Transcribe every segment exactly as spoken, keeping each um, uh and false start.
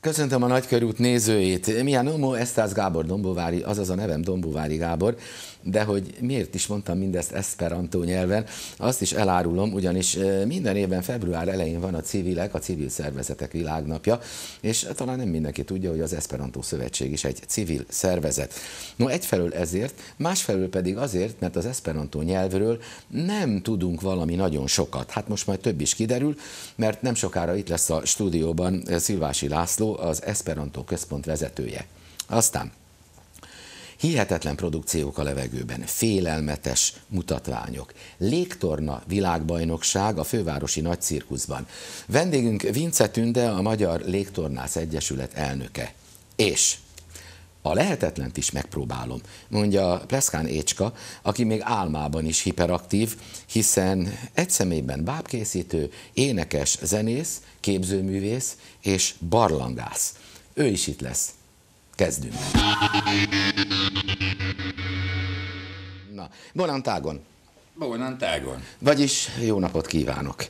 Köszöntöm a Nagykörút nézőit. Mia nomo estas Gábor Dombovári, azaz a nevem Dombovári Gábor, de hogy miért is mondtam mindezt eszperantó nyelven, azt is elárulom, ugyanis minden évben február elején van a civilek, a civil szervezetek világnapja, és talán nem mindenki tudja, hogy az Eszperantó Szövetség is egy civil szervezet. No, egyfelől ezért, másfelől pedig azért, mert az eszperantó nyelvről nem tudunk valami nagyon sokat. Hát most majd több is kiderül, mert nem sokára itt lesz a stúdióban Szilvási László, az Eszperantó Központ vezetője. Aztán hihetetlen produkciók a levegőben, félelmetes mutatványok, légtorna világbajnokság a fővárosi nagycirkuszban. Vendégünk Vince Tünde, a Magyar Légtornász Egyesület elnöke. És a lehetetlent is megpróbálom, mondja Pleszkán Écska, aki még álmában is hiperaktív, hiszen egy személyben bábkészítő, énekes, zenész, képzőművész és barlangász. Ő is itt lesz. Kezdünk. Na, Bonantágon. Bonantágon. Vagyis jó napot kívánok.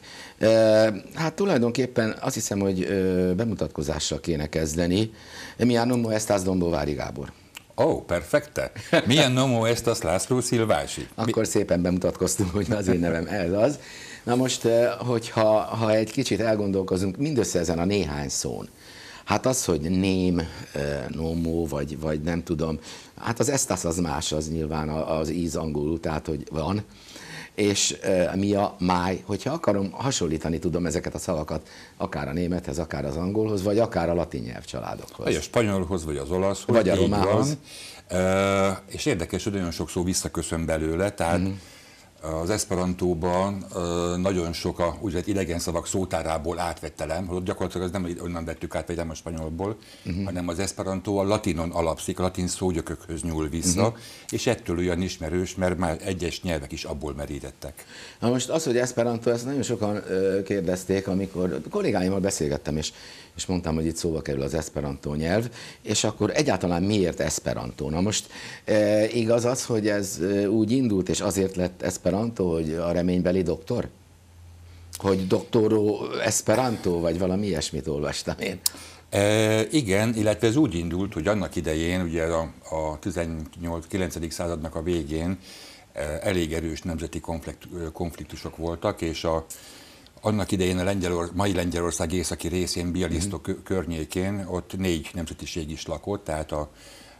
Hát tulajdonképpen azt hiszem, hogy bemutatkozással kéne kezdeni. Mia nomo estas Dombovári Gábor. Ó, oh, perfekte. Mia nomo estas László Szilvási. Akkor szépen bemutatkoztunk, hogy az én nevem ez az. Na most, hogyha ha egy kicsit elgondolkozunk mindössze ezen a néhány szón, hát az, hogy ném, nomo, vagy, vagy nem tudom, hát az estas az más, az nyilván az íz angolul, tehát hogy van, és mi a máj, hogyha akarom, hasonlítani tudom ezeket a szavakat, akár a némethez, akár az angolhoz, vagy akár a latin nyelvcsaládokhoz. Vagy a spanyolhoz, vagy az olaszhoz. Vagy a romához. Uh, és érdekes, hogy nagyon sok szó visszaköszön belőle, tehát uh-huh. Az eszperantóban uh, nagyon sok a úgynevezett idegen szavak szótárából átvettelem, hogy gyakorlatilag az nem onnan vettük át, vagy nem a spanyolból, uh-huh. hanem az eszperantó a latinon alapszik, a latin szógyökökhöz nyúl vissza, uh-huh. és ettől olyan ismerős, mert már egyes nyelvek is abból merítettek. Na most az, hogy eszperantó, ezt nagyon sokan uh, kérdezték, amikor kollégáimmal beszélgettem, és, és mondtam, hogy itt szóba kerül az eszperantó nyelv, és akkor egyáltalán miért eszperantó? Na most uh, igaz az, hogy ez uh, úgy indult, és azért lett eszperantó, hogy a reménybeli doktor? Hogy doktoró Esperanto, vagy valami ilyesmit olvastam én. E, igen, illetve ez úgy indult, hogy annak idején, ugye a, a tizennyolc-kilencedik századnak a végén e, elég erős nemzeti konflikt, konfliktusok voltak, és a, annak idején a Lengyelor, mai Lengyelország északi részén, Bialystok mm-hmm. környékén, ott négy nemzetiség is lakott, tehát a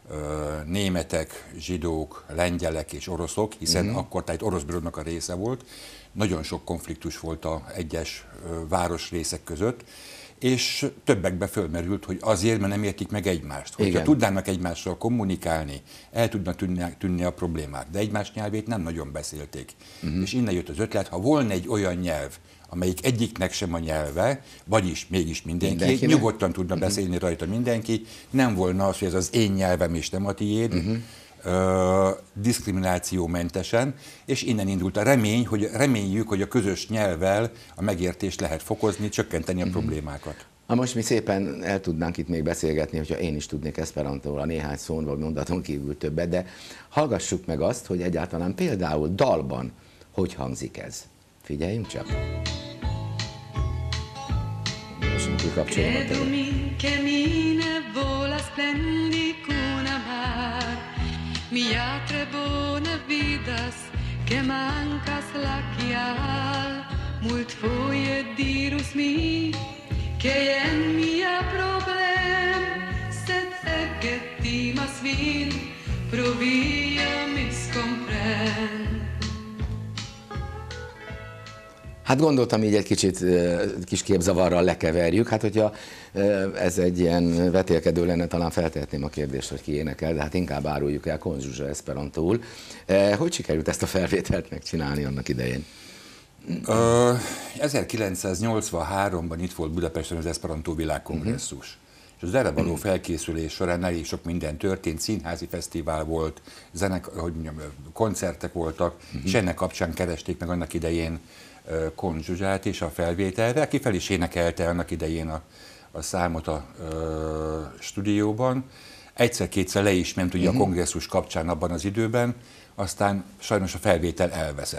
németek, zsidók, lengyelek és oroszok, hiszen uh-huh. akkor tehát orosz birodalomnak a része volt. Nagyon sok konfliktus volt a egyes városrészek között, és többekbe fölmerült, hogy azért, mert nem értik meg egymást. Hogyha Igen. tudnának egymással kommunikálni, el tudnak tűnni, tűnni a problémák, de egymás nyelvét nem nagyon beszélték. Uh-huh. És innen jött az ötlet, ha volna egy olyan nyelv, amelyik egyiknek sem a nyelve, vagyis mégis mindenki, Mindenkinek? nyugodtan tudna uh-huh. beszélni rajta mindenki, nem volna az, hogy ez az én nyelvem és nem a tiéd, uh-huh. uh, diszkriminációmentesen, és innen indult a remény, hogy reméljük, hogy a közös nyelvvel a megértést lehet fokozni, csökkenteni a uh-huh. problémákat. Na most mi szépen el tudnánk itt még beszélgetni, hogyha én is tudnék eszperantóra néhány szón vagy mondaton kívül többet, de hallgassuk meg azt, hogy egyáltalán például dalban hogy hangzik ez. Figyeljünk csak! Credumi che mine vola splendi cuna mar, mia tre bona vidas che mancas lacial, mult foie dirus mi che en mia problem, sed egetimas vin provia mis comprend. Hát gondoltam, így egy kicsit kis képzavarral lekeverjük. Hát hogyha ez egy ilyen vetélkedő lenne, talán feltehetném a kérdést, hogy ki énekel, de hát inkább áruljuk el Kon Zsuzsa eszperantól. Hogy sikerült ezt a felvételt megcsinálni annak idején? Uh, ezerkilencszáznyolcvanháromban itt volt Budapesten az Eszperantó Világkongresszus. Uh-huh. És az erre való felkészülés során elég sok minden történt, színházi fesztivál volt, zenek, hogy mondjam, koncertek voltak, uh-huh. és ennek kapcsán keresték meg annak idején Kon Zsuzsát és a felvételre, aki fel is énekelte annak idején a, a számot a ö, stúdióban. Egyszer-kétszer le is ment ugye uh-huh. a kongresszus kapcsán abban az időben, aztán sajnos a felvétel elveszett.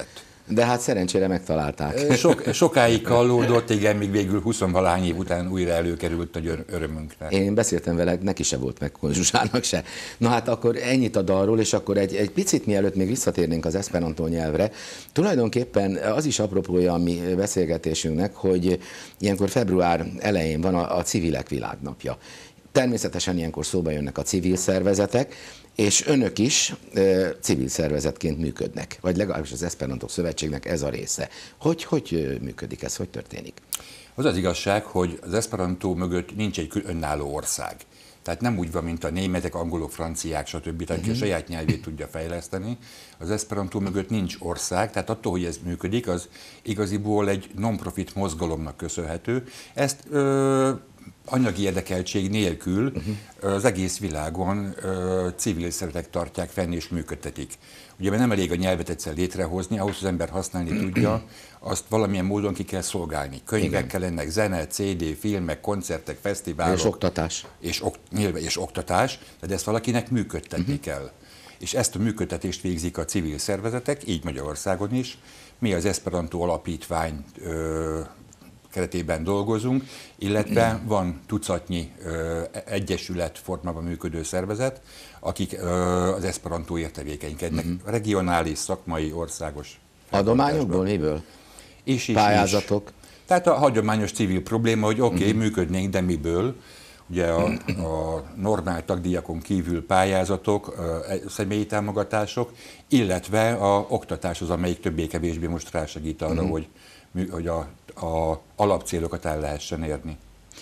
De hát szerencsére megtalálták. Sok, sokáig kallódott, igen, míg végül huszonvalahány év után újra előkerült nagy örömünkre. Én beszéltem vele, neki se volt meg, Zsuzsának se. Na hát akkor ennyit a dalról, és akkor egy, egy picit mielőtt még visszatérnénk az eszperantó nyelvre, tulajdonképpen az is apropója a mi beszélgetésünknek, hogy ilyenkor február elején van a, a civilek világnapja. Természetesen ilyenkor szóba jönnek a civil szervezetek, és önök is e, civil szervezetként működnek, vagy legalábbis az Eszperantó Szövetségnek ez a része. Hogy, hogy működik ez, hogy történik? Az az igazság, hogy az eszperantó mögött nincs egy önálló ország. Tehát nem úgy van, mint a németek, angolok, franciák, stb. Tehát uh-huh. a saját nyelvét tudja fejleszteni. Az eszperantó mögött nincs ország, tehát attól, hogy ez működik, az igaziból egy non-profit mozgalomnak köszönhető. Ezt ö, anyagi érdekeltség nélkül uh-huh. az egész világon ö, civil szervezetek tartják fenn és működtetik. Ugye mert nem elég a nyelvet egyszer létrehozni, ahhoz az ember használni tudja, azt valamilyen módon ki kell szolgálni. Könyvek kell ennek, zene, cé dé, filmek, koncertek, fesztiválok. És oktatás. És, ok, nyilván, és oktatás, de ezt valakinek működtetni uh-huh. kell. És ezt a működtetést végzik a civil szervezetek, így Magyarországon is. Mi az Eszperantó Alapítvány ö, keretében dolgozunk, illetve van tucatnyi ö, egyesület formában működő szervezet, akik ö, az eszperantóért tevékenykednek. Uh-huh. Regionális, szakmai, országos. Adományokból, miből? És, és, Pályázatok? És. Tehát a hagyományos civil probléma, hogy oké, okay, uh-huh. működnénk, de miből? Ugye a, a normál tagdíjakon kívül pályázatok, személyi támogatások, illetve a oktatás az, amelyik többé-kevésbé most rásegít arra, uh-huh. hogy, hogy a, a alapcélokat el lehessen érni.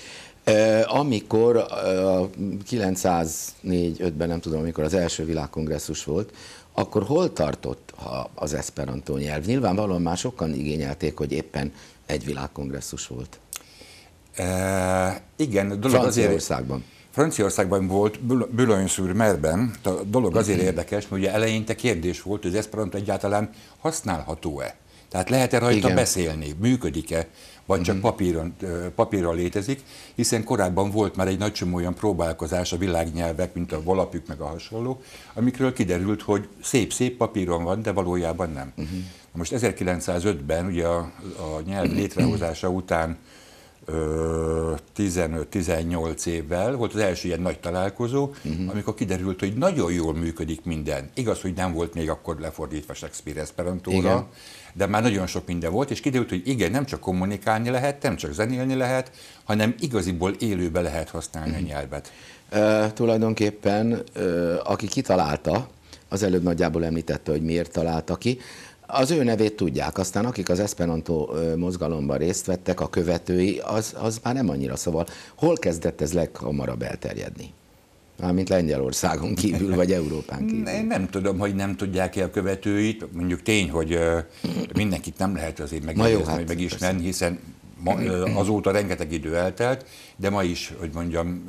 Amikor a kilencszáznégy-ötben, nem tudom, amikor az első világkongresszus volt, akkor hol tartott az eszperantó nyelv? Nyilvánvalóan már sokan igényelték, hogy éppen egy világkongresszus volt. E, igen, a dolog Franciaországban. Azért, Franciaországban volt, Boulogne-sur-Merben. A dolog azért érdekes, mert ugye eleinte kérdés volt, hogy az eszperantó egyáltalán használható-e? Tehát lehet-e rajta igen. beszélni, működik-e, vagy csak papíron, papírral létezik, hiszen korábban volt már egy nagy csomó olyan próbálkozás a világnyelvek, mint a volapük meg a hasonló, amikről kiderült, hogy szép-szép papíron van, de valójában nem. Uh-huh. Most ezerkilencszázötben ugye a, a nyelv létrehozása után tizenöt-tizennyolc évvel volt az első ilyen nagy találkozó, uh-huh. amikor kiderült, hogy nagyon jól működik minden. Igaz, hogy nem volt még akkor lefordítva Shakespeare eszperantóra, de már nagyon sok minden volt, és kiderült, hogy igen, nem csak kommunikálni lehet, nem csak zenélni lehet, hanem igaziból élőbe lehet használni uh-huh. a nyelvet. E, tulajdonképpen, e, aki kitalálta, az előbb nagyjából említette, hogy miért találta ki, az ő nevét tudják, aztán akik az eszperantó mozgalomban részt vettek, a követői, az, az már nem annyira, szóval hol kezdett ez leghamarabb elterjedni? Mármint Lengyelországon kívül, vagy Európán kívül? Én nem tudom, hogy nem tudják-e a követőit, mondjuk tény, hogy mindenkit nem lehet azért megjegyezni, hát, vagy megismerni, hiszen ma, azóta rengeteg idő eltelt, de ma is, hogy mondjam,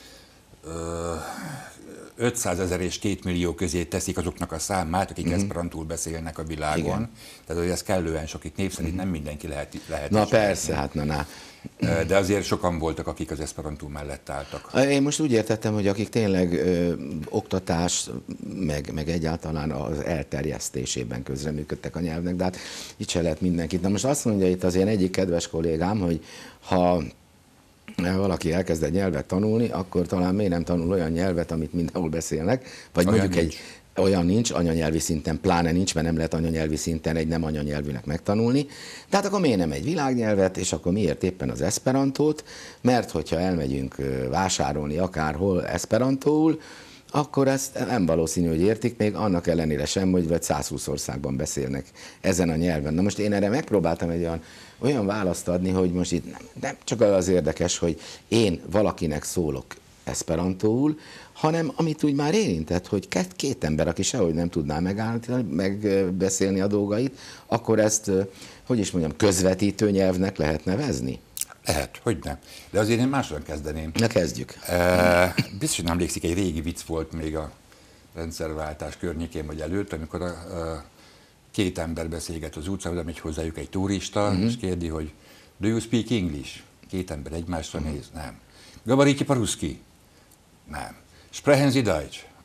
ötszázezer és két millió közé teszik azoknak a számát, akik uh-huh. eszperantól beszélnek a világon. Igen. Tehát hogy ez kellően sok, itt név szerint nem mindenki lehet. lehet na persze, hát na, na. De azért sokan voltak, akik az eszperantó mellett álltak. Én most úgy értettem, hogy akik tényleg ö, oktatás, meg, meg egyáltalán az elterjesztésében közreműködtek a nyelvnek, de hát itt se lehet mindenkit. Na most azt mondja itt az én egyik kedves kollégám, hogy ha valaki elkezd egy nyelvet tanulni, akkor talán miért nem tanul olyan nyelvet, amit mindenhol beszélnek, vagy olyan mondjuk nincs. egy olyan nincs, anyanyelvi szinten pláne nincs, mert nem lehet anyanyelvi szinten egy nem anyanyelvűnek megtanulni. Tehát akkor miért nem egy világnyelvet, és akkor miért éppen az eszperantót? Mert hogyha elmegyünk vásárolni akárhol eszperantóul, akkor ezt nem valószínű, hogy értik, még annak ellenére sem, hogy vagy százhúsz országban beszélnek ezen a nyelven. Na most én erre megpróbáltam egy olyan, olyan választ adni, hogy most itt nem, nem csak az érdekes, hogy én valakinek szólok eszperantóul, hanem amit úgy már érintett, hogy két, két ember, aki sehogy nem tudná megállítani, megbeszélni a dolgait, akkor ezt, hogy is mondjam, közvetítő nyelvnek lehet nevezni? Lehet, hogy nem. De azért én máshol kezdeném. Na kezdjük. E, biztos, hogy emlékszik, egy régi vicc volt még a rendszerváltás környékén vagy előtt, amikor a, a két ember beszélget az utcán, megy hozzájuk egy turista, uh-huh. és kérdi, hogy do you speak English? Két ember egymásra uh-huh. néz. Nem. Говорите по-русски? Nem. Sprechen Sie Deutsch?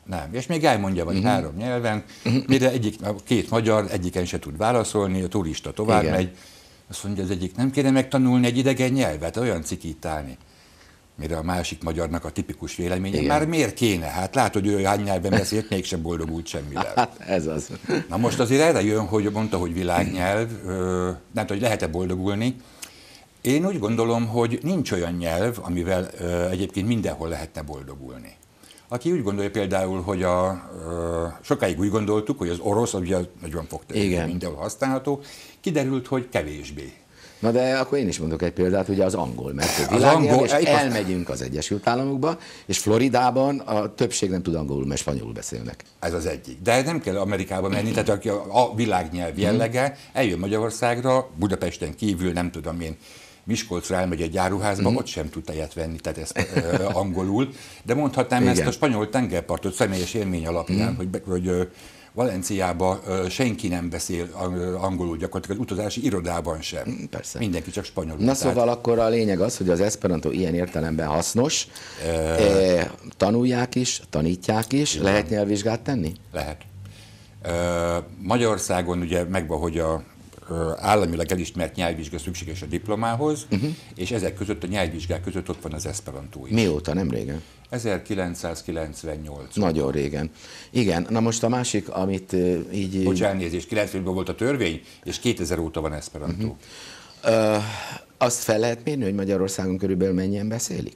Nem. És még elmondja, vagy uh-huh. három nyelven, mire egyik, két magyar, egyiken se tud válaszolni, a turista tovább Igen. megy. Azt mondja, az egyik, nem kéne megtanulni egy idegen nyelvet, olyan cikítálni. Mire a másik magyarnak a tipikus véleménye, Igen. már miért kéne? Hát látod, hogy ő hány nyelven beszélt, mégsem boldogult semmivel. Hát ez az. Na most azért erre jön, hogy mondta, hogy világnyelv, nem tudom, hogy lehet-e boldogulni. Én úgy gondolom, hogy nincs olyan nyelv, amivel egyébként mindenhol lehetne boldogulni. Aki úgy gondolja például, hogy a, sokáig úgy gondoltuk, hogy az orosz, ugye nagyon fogta, mindenhol használható, kiderült, hogy kevésbé. Na de akkor én is mondok egy példát, ugye az angol, mert a világnyelv, angol, és elmegyünk az Egyesült Államokba, és Floridában a többség nem tud angolul, mert spanyolul beszélnek. Ez az egyik. De nem kell Amerikába menni, tehát a világnyelv jellege eljön Magyarországra, Budapesten kívül, nem tudom én, Miskolcra elmegy egy áruházba, mm. ott sem tud tejet venni, tehát ezt uh, angolul, de mondhatnám Igen. ezt a spanyol tengerpartot személyes élmény alapján, mm. hogy, hogy Valenciában senki nem beszél angolul, gyakorlatilag az utazási irodában sem. Persze. Mindenki csak spanyolul. Na szóval tehát... akkor a lényeg az, hogy az esperanto ilyen értelemben hasznos, e... E, tanulják is, tanítják is, Igen. lehet nyelvvizsgát tenni? Lehet. E, Magyarországon ugye megvan, hogy a államilag elismert nyelvvizsga szükséges a diplomához, uh-huh. és ezek között a nyelvvizsgák között ott van az esperantó is. Mióta? Nem régen? ezerkilencszázkilencvennyolc. Nagyon régen. Igen, na most a másik, amit uh, így... Bocs, elnézést, kilencvenben volt a törvény, és kétezer óta van esperantó. Uh-huh. Uh, azt fel lehet mérni, hogy Magyarországon körülbelül mennyien beszélik?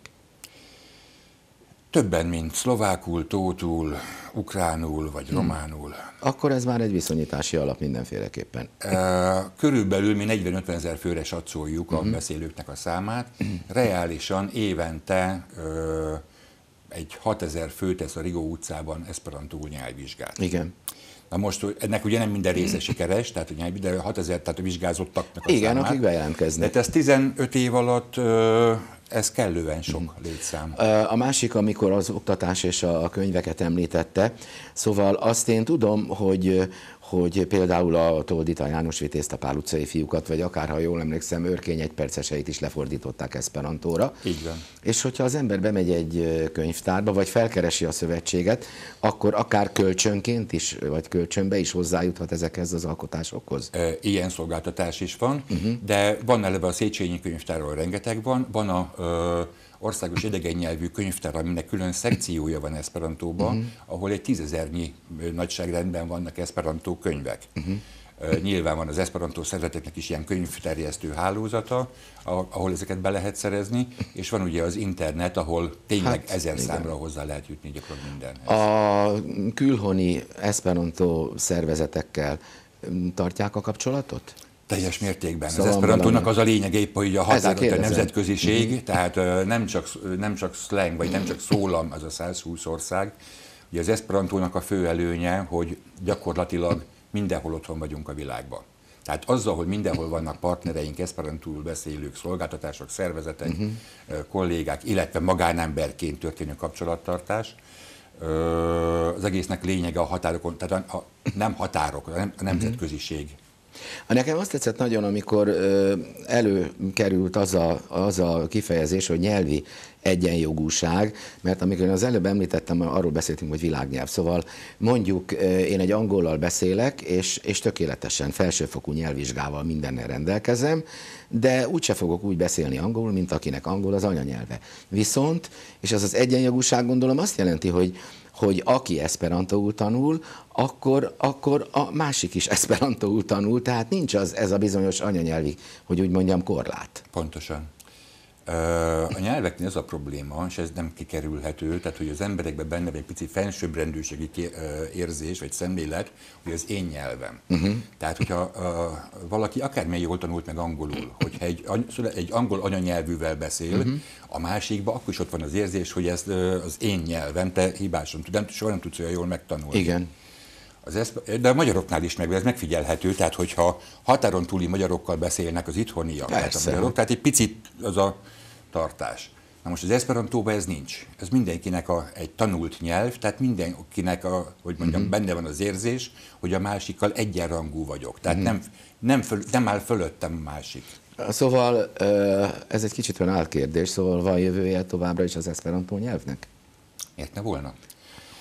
Többen, mint szlovákul, tótul, ukránul vagy hmm. románul. Akkor ez már egy viszonyítási alap mindenféleképpen. Körülbelül mi negyven-ötven ezer főre satszoljuk uh-huh. a beszélőknek a számát. Uh-huh. Reálisan évente ö, egy hatezer fő tesz a Rigó utcában esperantó nyelvvizsgát. Igen. Na most ennek ugye nem minden része sikeres, tehát a nyelv, de hatezer, tehát a vizsgázottaknak a Igen, számát. akik bejelentkeznek. De ez tizenöt év alatt ö, ez kellően sok létszám. A másik, amikor az oktatás és a könyveket említette, szóval azt én tudom, hogy, hogy például a Toldita János Vitézt, a Pál utcai fiúkat, vagy akár, ha jól emlékszem, Őrkény egyperceseit is lefordították esperantóra. Így van. És hogyha az ember bemegy egy könyvtárba, vagy felkeresi a szövetséget, akkor akár kölcsönként is, vagy kölcsönbe is hozzájuthat ezekhez az alkotásokhoz? Ilyen szolgáltatás is van, uh-huh. de van eleve a Széchenyi könyvtárról rengeteg van, van a ö, országos idegen nyelvű könyvtár, aminek külön szekciója van esperantóban, uh-huh. ahol egy tízezernyi nagyságrendben vannak esperantó könyvek. Uh-huh. Uh, nyilván van az esperantó szervezeteknek is ilyen könyvterjesztő hálózata, ahol ezeket be lehet szerezni, és van ugye az internet, ahol tényleg hát, ezer igen. számra hozzá lehet jutni gyakorlatilag mindenhez. A külhoni esperantó szervezetekkel tartják a kapcsolatot? Teljes mértékben. Szóval az esperantónak az a lényeg épp, hogy a határozott a nemzetköziség, uh-huh. tehát nem csak, nem csak slang, vagy nem csak szólam, az a száz húsz ország. Ugye az esperantónak a fő előnye, hogy gyakorlatilag mindenhol otthon vagyunk a világban. Tehát azzal, hogy mindenhol vannak partnereink, esperantúul beszélők, szolgáltatások, szervezetek, uh-huh. kollégák, illetve magánemberként történő kapcsolattartás, az egésznek lényege a határokon, tehát a, a, nem határok, a nemzetköziség. Nekem azt tetszett nagyon, amikor előkerült az a, az a kifejezés, hogy nyelvi egyenjogúság, mert amikor az előbb említettem, arról beszéltünk, hogy világnyelv. Szóval mondjuk én egy angollal beszélek, és, és tökéletesen felsőfokú nyelvvizsgával mindennel rendelkezem, de úgyse fogok úgy beszélni angolul, mint akinek angol az anyanyelve. Viszont, és az az egyenjogúság gondolom azt jelenti, hogy hogy aki esperantóul tanul, akkor, akkor a másik is esperantóul tanul, tehát nincs az, ez a bizonyos anyanyelvi, hogy úgy mondjam, korlát. Pontosan. A nyelveknél ez a probléma, és ez nem kikerülhető, tehát hogy az emberekben benne egy pici felsőbbrendűségi érzés, vagy szemlélet, hogy az én nyelvem. Uh-huh. Tehát, hogyha uh, valaki akármilyen jól tanult meg angolul, hogyha egy, egy angol anyanyelvűvel beszél, uh-huh. a másikban akkor is ott van az érzés, hogy ez uh, az én nyelvem, te hibásom, nem, soha nem tudsz olyan jól megtanulni. Igen. Az eszp- de a magyaroknál is meg, ez megfigyelhető, tehát hogyha határon túli magyarokkal beszélnek az itthoniak, tehát a magyarok, tehát egy picit az a tartás. Na most az esperantóban ez nincs. Ez mindenkinek a, egy tanult nyelv, tehát mindenkinek, a, hogy mondjam, uh-huh. benne van az érzés, hogy a másikkal egyenrangú vagyok. Tehát uh-huh. nem, nem, föl, nem áll fölöttem a másik. Szóval ez egy kicsit olyan álkérdés, szóval van jövője továbbra is az esperantó nyelvnek? Miért ne volna?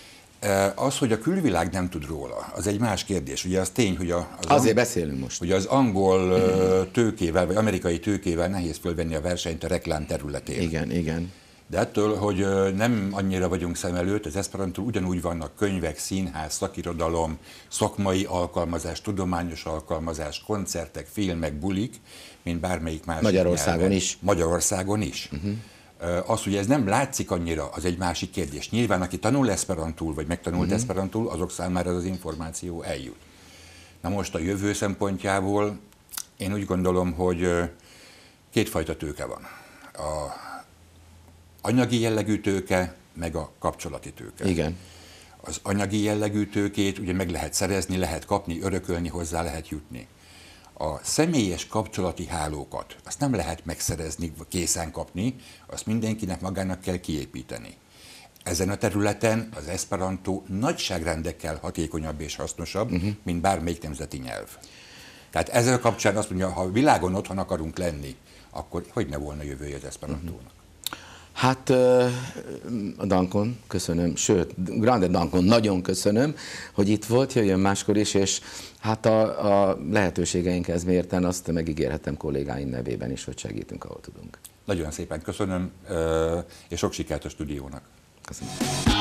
Az, hogy a külvilág nem tud róla, az egy más kérdés. Ugye az tény, hogy a, az Azért beszélünk most. Hogy az angol tőkével, vagy amerikai tőkével nehéz fölvenni a versenyt a reklám területén. Igen, igen. De ettől, hogy nem annyira vagyunk szem előtt, az eszperantól ugyanúgy vannak könyvek, színház, szakirodalom, szakmai alkalmazás, tudományos alkalmazás, koncertek, filmek, bulik, mint bármelyik másik Magyarországon nyelven. is. Magyarországon is. Uh-huh. Az, hogy ez nem látszik annyira, az egy másik kérdés. Nyilván, aki tanul eszperantul, vagy megtanult uh-huh. eszperantul, azok számára az, az információ eljut. Na most a jövő szempontjából én úgy gondolom, hogy kétfajta tőke van. A anyagi jellegű tőke, meg a kapcsolati tőke. Igen. Az anyagi jellegű tőkét ugye meg lehet szerezni, lehet kapni, örökölni, hozzá lehet jutni. A személyes kapcsolati hálókat, azt nem lehet megszerezni, készen kapni, azt mindenkinek magának kell kiépíteni. Ezen a területen az eszperantó nagyságrendekkel hatékonyabb és hasznosabb, uh-huh. mint bármelyik nemzeti nyelv. Tehát ezzel kapcsán azt mondja, ha világon otthon akarunk lenni, akkor hogy ne volna jövője az eszperantónak? Uh-huh. Hát a Dankon köszönöm, sőt, Grande Dankon nagyon köszönöm, hogy itt volt, jöjjön máskor is, és hát a, a lehetőségeinkhez mérten azt megígérhetem kollégáim nevében is, hogy segítünk, ahol tudunk. Nagyon szépen köszönöm, és sok sikert a stúdiónak. Köszönöm.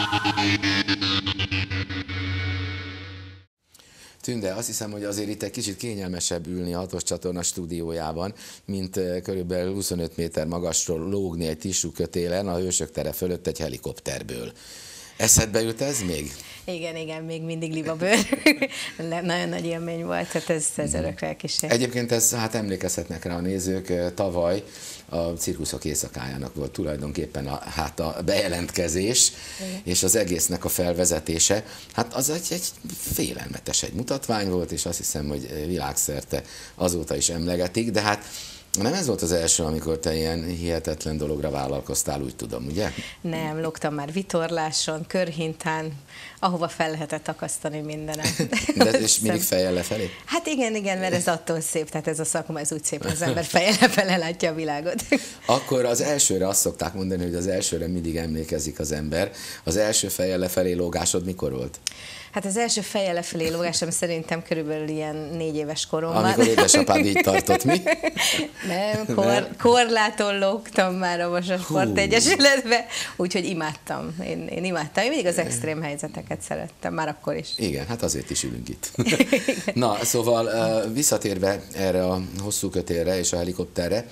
Tünde, azt hiszem, hogy azért itt egy kicsit kényelmesebb ülni a hatos csatorna stúdiójában, mint körülbelül huszonöt méter magasról lógni egy tissú kötélen a Hősök tere fölött egy helikopterből. Eszedbe jut ez még? Igen, igen, még mindig libabőr. Nagyon nagy élmény volt, tehát ez, ez örökre elkísér. Egyébként ez, hát emlékezhetnek rá a nézők, tavaly a Cirkuszok éjszakájának volt tulajdonképpen a, hát a bejelentkezés, igen. és az egésznek a felvezetése. Hát az egy, egy félelmetes egy mutatvány volt, és azt hiszem, hogy világszerte azóta is emlegetik, de hát nem ez volt az első, amikor te ilyen hihetetlen dologra vállalkoztál, úgy tudom, ugye? Nem, lógtam már vitorláson, körhintán, ahova fel lehetett akasztani mindenem. De és mindig fejjel lefelé? Hát igen, igen, mert ez attól szép, tehát ez a szakma, ez úgy szép, hogy az ember fejjel lefelé látja a világot. Akkor az elsőre azt szokták mondani, hogy az elsőre mindig emlékezik az ember. Az első fejjel lefelé lógásod mikor volt? Hát az első fejjel lefelé lógásom szerintem körülbelül ilyen négy éves koromban. Amikor édesapád így tartott, mi? Nem, kor, korláton lógtam már a Vasas Sportegyesületbe, úgyhogy imádtam. Én, én imádtam. Én mindig az extrém helyzeteket szerettem, már akkor is. Igen, hát azért is ülünk itt. Na, szóval visszatérve erre a hosszú kötélre és a helikopterre,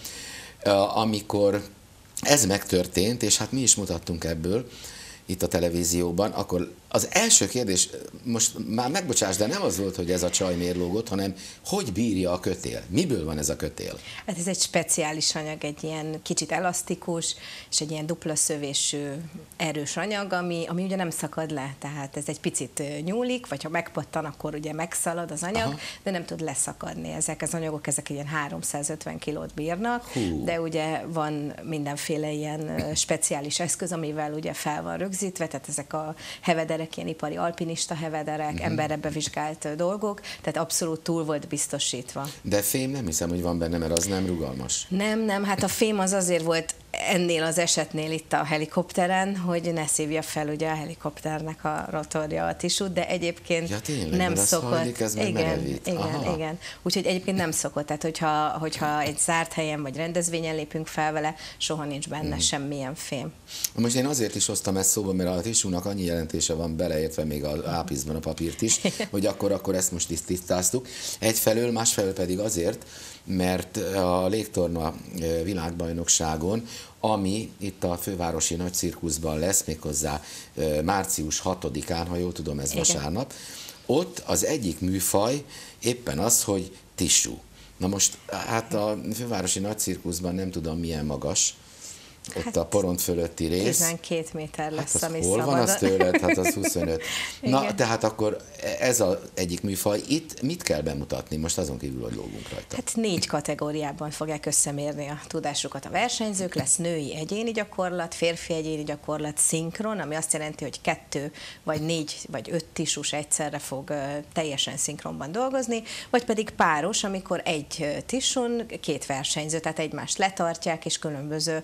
amikor ez megtörtént, és hát mi is mutattunk ebből itt a televízióban, akkor az első kérdés, most már megbocsáss, de nem az volt, hogy ez a csaj miért lógott, hanem hogy bírja a kötél? Miből van ez a kötél? Hát ez egy speciális anyag, egy ilyen kicsit elasztikus, és egy ilyen dupla szövésű erős anyag, ami, ami ugye nem szakad le, tehát ez egy picit nyúlik, vagy ha megpattan, akkor ugye megszalad az anyag, aha. de nem tud leszakadni. Ezek az anyagok, ezek ilyen háromszázötven kilót bírnak, hú. de ugye van mindenféle ilyen speciális eszköz, amivel ugye fel van rögzítve, tehát ezek a hevederek, ilyen ipari alpinista hevederek, uh-huh. emberre bevizsgált dolgok, tehát abszolút túl volt biztosítva. De fém nem hiszem, hogy van benne, mert az nem rugalmas. Nem, nem, hát a fém az azért volt ennél az esetnél itt a helikopteren, hogy ne szívja fel ugye a helikopternek a rotorja a tisút, de egyébként ja, tényleg, nem szokott. Hajlik, ez igen, igen, igen. Úgyhogy egyébként nem szokott, tehát hogyha, hogyha egy zárt helyen vagy rendezvényen lépünk fel vele, soha nincs benne mm. semmilyen fém. Most én azért is hoztam ezt szóba, mert a tisúnak annyi jelentése van beleértve még az ápizban a papírt is, hogy akkor, akkor ezt most is tisztáztuk. Egyfelől, másfelől pedig azért, mert a légtorna világbajnokságon, ami itt a fővárosi nagycirkuszban lesz, méghozzá március hatodikán, ha jól tudom, ez vasárnap, ott az egyik műfaj éppen az, hogy tissú. Na most, hát a fővárosi nagycirkuszban nem tudom milyen magas, ott hát a poront fölötti rész. tizenkét méter lesz, hát ami hol szabad. Van az tőled? Hát az huszonöt. Na, tehát akkor ez az egyik műfaj. Itt mit kell bemutatni? Most azon kívül, hogy lógunk rajta. Hát négy kategóriában fogják összemérni a tudásukat a versenyzők. Lesz női egyéni gyakorlat, férfi egyéni gyakorlat, szinkron, ami azt jelenti, hogy kettő, vagy négy, vagy öt tisús egyszerre fog teljesen szinkronban dolgozni, vagy pedig páros, amikor egy tisún két versenyző, tehát egymást letartják, és különböző dolgokat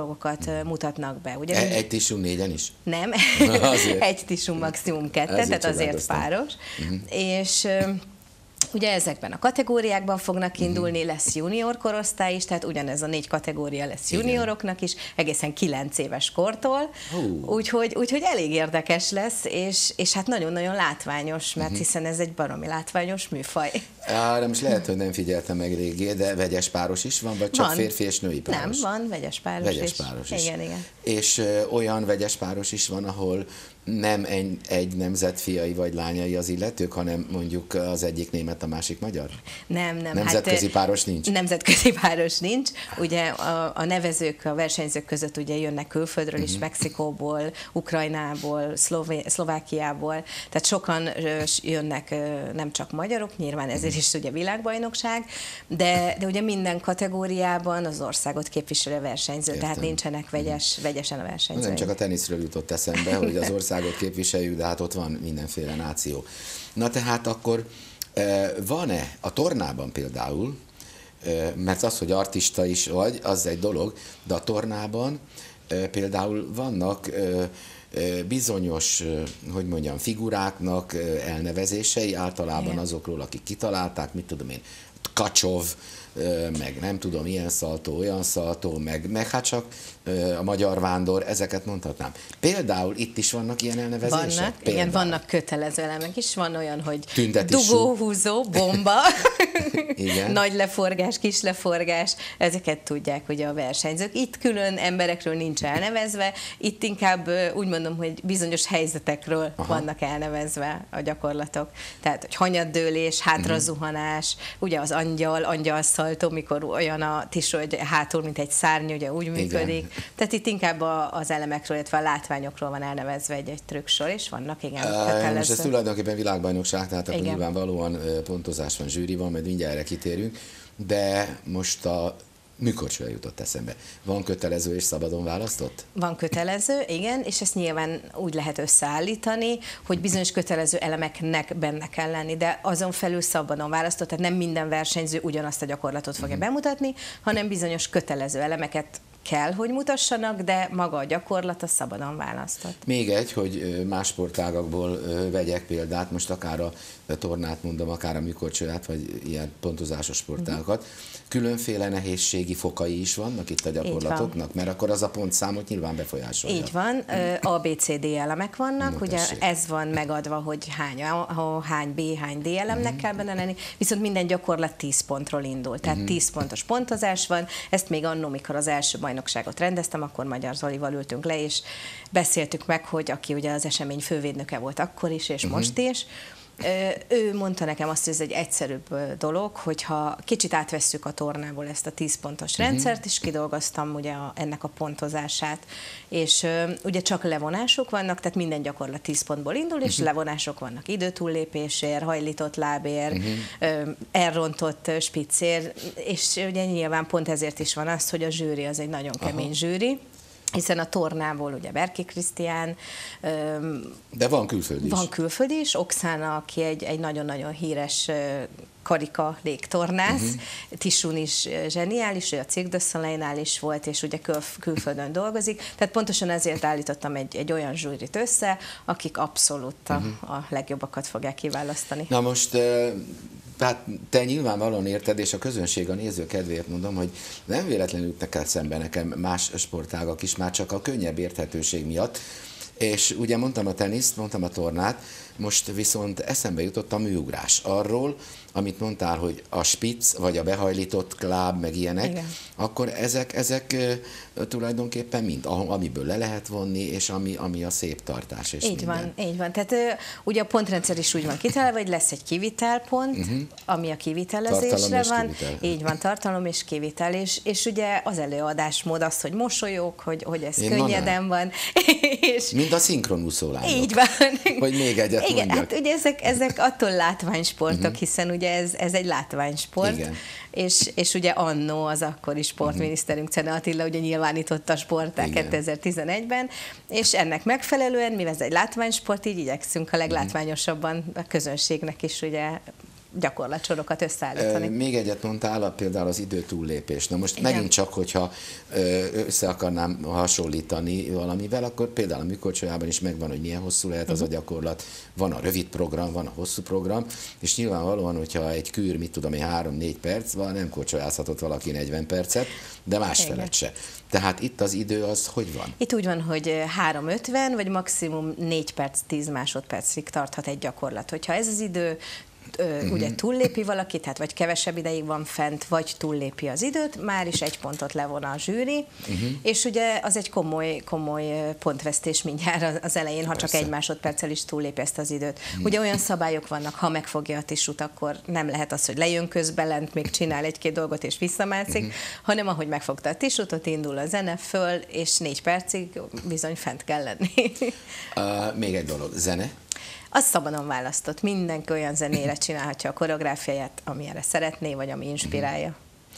dolgokat mutatnak be. Ugye, e- egy tisú négyen is? Nem, egy tisú maximum kettő, Ezért tehát azért páros. Uh-huh. És ugye ezekben a kategóriákban fognak indulni, uh-huh. lesz junior korosztály is, tehát ugyanez a négy kategória lesz junioroknak is, egészen kilenc éves kortól, uh. úgyhogy, úgyhogy elég érdekes lesz, és, és hát nagyon-nagyon látványos, mert uh-huh. hiszen ez egy baromi látványos műfaj. Á, nem is lehet, hogy nem figyeltem meg régi, de vegyes páros is van, vagy csak van. Férfi és női páros? Nem, van vegyes páros vegyes is. Páros is. Igen, igen. És ö, olyan vegyes páros is van, ahol nem egy, egy nemzet fiai vagy lányai az illetők, hanem mondjuk az egyik német, a másik magyar? Nem, nem. Nemzetközi hát, páros nincs? Nemzetközi páros nincs. Ugye a, a nevezők, a versenyzők között ugye jönnek külföldről is, uh-huh. Mexikóból, Ukrajnából, Szlové, Szlovákiából, tehát sokan jönnek, nem csak magyarok, nyilván ezért is ugye világbajnokság, de, de ugye minden kategóriában az országot képviselő versenyző, Értem. Tehát nincsenek vegyes, vegyesen a versenyzők. Nem csak a teniszről jutott eszembe, hogy az országot képviseljük, de hát ott van mindenféle náció. Na tehát akkor van-e a tornában például, mert az, hogy artista is vagy, az egy dolog, de a tornában például vannak bizonyos, hogy mondjam, figuráknak elnevezései, általában Igen. azokról, akik kitalálták, mit tudom én, Kacsov, meg nem tudom, ilyen szaltó, olyan szaltó, meg, meg hát csak a magyar vándor, ezeket mondhatnám. Például itt is vannak ilyen elnevezések? Vannak, Például. Igen, vannak kötelező elemek is, van olyan, hogy Tüntetisú. Dugóhúzó, bomba, Igen. nagy leforgás, kis leforgás, ezeket tudják ugye a versenyzők. Itt külön emberekről nincs elnevezve, itt inkább úgy mondom, hogy bizonyos helyzetekről Aha. vannak elnevezve a gyakorlatok. Tehát, hogy hanyaddőlés, hátrazuhanás, uh-huh. ugye az angyal, angyalszaltó, mikor olyan a tisó, hogy hátul, mint egy szárny, ugye úgy működik. Igen. Tehát itt inkább a, az elemekről, illetve a látványokról van elnevezve egy-egy trükksor, és vannak, igen, kötelező. Most ez tulajdonképpen világbajnokság, tehát akkor igen. nyilvánvalóan pontozás van, zsűri van, majd mindjárt erre kitérünk, de most a műkorcsolya jutott eszembe. Van kötelező és szabadon választott? Van kötelező, igen, és ezt nyilván úgy lehet összeállítani, hogy bizonyos kötelező elemeknek benne kell lenni, de azon felül szabadon választott, tehát nem minden versenyző ugyanazt a gyakorlatot fogja uh-huh. bemutatni, hanem bizonyos kötelező elemeket kell, hogy mutassanak, de maga a gyakorlat a szabadon választott. Még egy, hogy más sportágakból vegyek példát, most akár a tornát mondom, akár a műkorcsolyát, vagy ilyen pontozásos sportágokat. Uh-huh. Különféle nehézségi fokai is vannak itt a gyakorlatoknak, mert akkor az a pontszámot nyilván befolyásolja. Így van, A, B, C, D elemek vannak, no, ugye tessék. Ez van megadva, hogy hány A, hány B, hány D elemnek uh-huh. kell benne lenni, viszont minden gyakorlat tíz pontról indul, tehát uh-huh. tíz pontos pontozás van, ezt még annó, mikor az első bajnokságot rendeztem, akkor Magyar Zolival ültünk le, és beszéltük meg, hogy aki ugye az esemény fővédnöke volt akkor is, és uh-huh. most is, ő mondta nekem azt, hogy ez egy egyszerűbb dolog, hogyha kicsit átvesszük a tornából ezt a tíz pontos uh-huh. rendszert, és kidolgoztam ugye a, ennek a pontozását. És uh, ugye csak levonások vannak, tehát minden gyakorlat tíz pontból indul, és uh-huh. levonások vannak időtúllépésért, hajlított lábér, uh-huh. uh, elrontott spiccér, és ugye nyilván pont ezért is van az, hogy a zsűri az egy nagyon kemény Aha. zsűri, hiszen a tornából ugye Berki Krisztián. De van külföldi is. Van külföldi is, Oksana, aki egy, egy nagyon-nagyon híres karika légtornász, uh-huh. Tisún is zseniális, ő a Cirque du Soleilnál is volt, és ugye kül- külföldön dolgozik, tehát pontosan ezért állítottam egy, egy olyan zsűrit össze, akik abszolút a, uh-huh. a legjobbakat fogják kiválasztani. Na most... Tehát te nyilvánvalóan érted, és a közönség, a néző kedvéért mondom, hogy nem véletlenül ütnek el szembe nekem más sportágak is, már csak a könnyebb érthetőség miatt. És ugye mondtam a teniszt, mondtam a tornát, most viszont eszembe jutott a műugrás. Arról, amit mondtál, hogy a spitz, vagy a behajlított láb, meg ilyenek, Igen. akkor ezek, ezek tulajdonképpen mind, amiből le lehet vonni, és ami, ami a szép tartás. És így minden. van, így van. Tehát ugye a pontrendszer is úgy van kitalálva, hogy lesz egy kivitelpont, uh-huh. ami a kivitelezésre van. Kivitel. Így van, tartalom és kivitel. És, és ugye az előadásmód az, hogy mosolyog, hogy, hogy ez Én könnyeden van. és Mind a szinkronúszó lányok. Így van. Hogy még egyet Igen, mondjak. hát ugye ezek, ezek attól látványsportok, uh-huh. hiszen ugye ez, ez egy látványsport, Igen. és, és ugye annó az akkori sportminiszterünk Czene Attila ugye nyilvánította a sportát Igen. kétezer-tizenegyben, és ennek megfelelően, mivel ez egy látványsport, így igyekszünk a leglátványosabban a közönségnek is ugye gyakorlatsorokat összeállítani. Még egyet mondtál, például az idő túllépés. Na most Igen. megint csak, hogyha össze akarnám hasonlítani valamivel, akkor például a műkorcsolyában is megvan, hogy milyen hosszú lehet az a gyakorlat. Van a rövid program, van a hosszú program, és nyilvánvalóan, hogyha egy kür, mit tudom én, három-négy perc van, nem korcsolyázhatott valaki negyven percet, de másfelet se. Tehát itt az idő az hogy van? Itt úgy van, hogy három ötven, vagy maximum négy perc, tíz másodpercig tarthat egy gyakorlat. Hogyha ez az idő Uh, ugye túllépi valaki, tehát vagy kevesebb ideig van fent, vagy túllépi az időt, már is egy pontot levon a zsűri, uh-huh. és ugye az egy komoly, komoly pontvesztés mindjárt az elején, ha Persze. csak egy másodperccel is túllépi ezt az időt. Uh-huh. Ugye olyan szabályok vannak, ha megfogja a tisút, akkor nem lehet az, hogy lejön közben lent, még csinál egy-két dolgot és visszamászik, uh-huh. hanem ahogy megfogta a tisút, ott indul a zene föl, és négy percig bizony fent kell lenni. uh, még egy dolog, zene? Az szabadon választott. Mindenki olyan zenére csinálhatja a koreográfiáját, amilyenre szeretné, vagy ami inspirálja.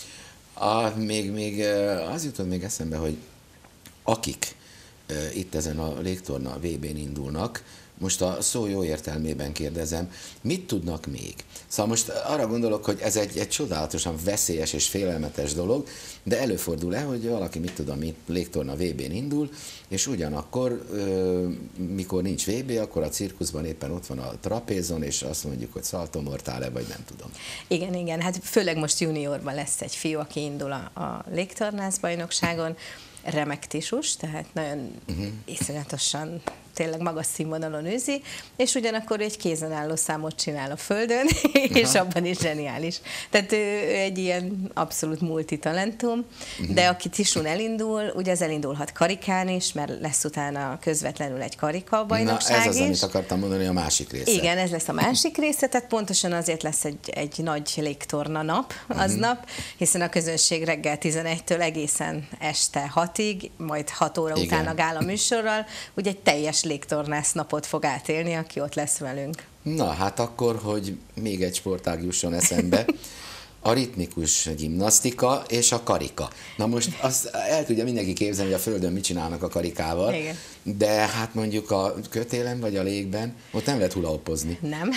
A, még, még az jutott még eszembe, hogy akik itt ezen a légtorna vé bén indulnak, most a szó jó értelmében kérdezem, mit tudnak még? Szóval most arra gondolok, hogy ez egy, egy csodálatosan veszélyes és félelmetes dolog, de előfordul-e, hogy valaki, mit tudom, légtorna vé bén indul, és ugyanakkor, mikor nincs vé bé, akkor a cirkuszban éppen ott van a trapézon, és azt mondjuk, hogy salto mortale, vagy nem tudom. Igen, igen, hát főleg most juniorban lesz egy fiú, aki indul a, a légtornász bajnokságon, remek tisus, tehát nagyon uh-huh. iszonyatosan tényleg magas színvonalon űzi, és ugyanakkor egy kézen álló számot csinál a földön, és Aha. abban is zseniális. Tehát ő egy ilyen abszolút multitalentum, uh-huh. de aki tisun elindul, ugye ez elindulhat karikán is, mert lesz utána közvetlenül egy karika bajnokság. Na, ez az, is. amit akartam mondani, a másik része. Igen, ez lesz a másik része, tehát pontosan azért lesz egy, egy nagy légtorna nap aznap, uh-huh. hiszen a közönség reggel tizenegytől egészen este hatig, majd hat óra Igen. után a gála műsorral, ugye egy teljes légtornász napot fog átélni, aki ott lesz velünk. Na, hát akkor, hogy még egy sportág jusson eszembe, a ritmikus gimnasztika és a karika. Na most azt el tudja mindenki képzelni, hogy a földön mit csinálnak a karikával, Igen. de hát mondjuk a kötélen vagy a légben, ott nem lehet hulahopozni. Nem.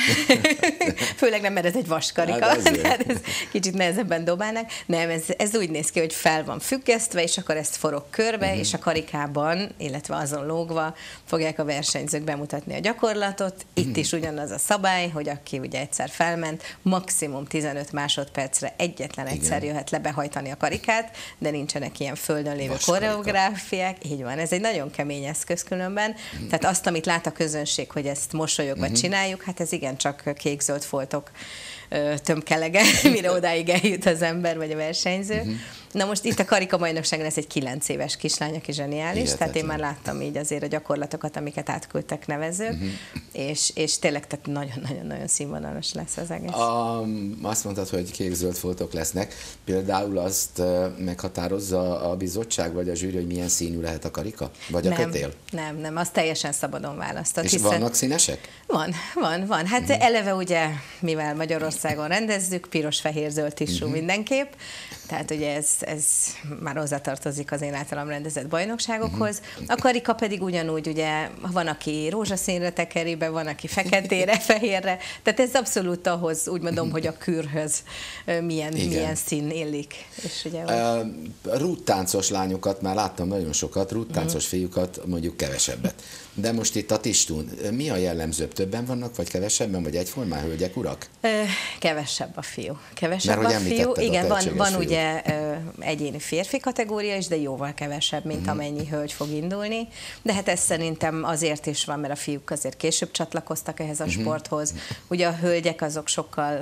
Főleg nem, mert ez egy vaskarika, Hát tehát ez kicsit nehezebben dobálnak. Nem, ez, ez úgy néz ki, hogy fel van függesztve, és akkor ezt forog körbe, uh-huh. és a karikában, illetve azon lógva fogják a versenyzők bemutatni a gyakorlatot. Itt uh-huh. is ugyanaz a szabály, hogy aki ugye egyszer felment, maximum tizenöt másodpercre egyetlen egyszer Igen. jöhet le behajtani a karikát, de nincsenek ilyen földön lévő vaskarika. Koreográfiák. Így van, ez egy nagyon kemény eszköz különben. Uh-huh. Tehát azt, amit lát a közönség, hogy ezt mosolyogva uh-huh. csináljuk, hát ez igen csak kék-zöld foltok tömkelege, mire odáig eljut az ember vagy a versenyző. Uh-huh. Na most itt a karika bajnokságon ez egy kilenc éves kislány, aki zseniális, Ilyetetlen. Tehát én már láttam így azért a gyakorlatokat, amiket átküldtek nevezők, uh-huh. és, és tényleg tehát nagyon-nagyon-nagyon színvonalos lesz az egész. A, azt mondtad, hogy kék-zöld foltok lesznek. Például azt meghatározza a bizottság vagy a zsűri, hogy milyen színű lehet a karika? Vagy a nem, kötél? Nem, nem, az teljesen szabadon választott. És hiszen... vannak színesek? Van, van, van. Hát uh-huh. eleve ugye, mivel Magyarországon rendezzük, piros, fehér, zöld tisú uh-huh. mindenképp, tehát ugye ez, ez már hozzátartozik az én általam rendezett bajnokságokhoz. Uh-huh. A karika pedig ugyanúgy, ugye van, aki rózsaszínre tekeri be, van, aki feketére, fehérre, tehát ez abszolút ahhoz, úgy mondom, hogy a kürhöz milyen, milyen szín illik. És ugye, uh, rúttáncos lányokat már láttam nagyon sokat, rúttáncos uh-huh. fiúkat mondjuk kevesebbet. De most itt a Tistún, mi a jellemzőbb? Többen vannak, vagy kevesebben, vagy egyformán, hölgyek, urak? Kevesebb a fiú. Kevesebb Mert, a fiú. Igen, van, van fiú. ugye egyéni férfi kategória is, de jóval kevesebb, mint uh-huh. amennyi hölgy fog indulni. De hát ez szerintem azért is van, mert a fiúk azért később csatlakoztak ehhez a uh-huh. sporthoz. Ugye a hölgyek azok sokkal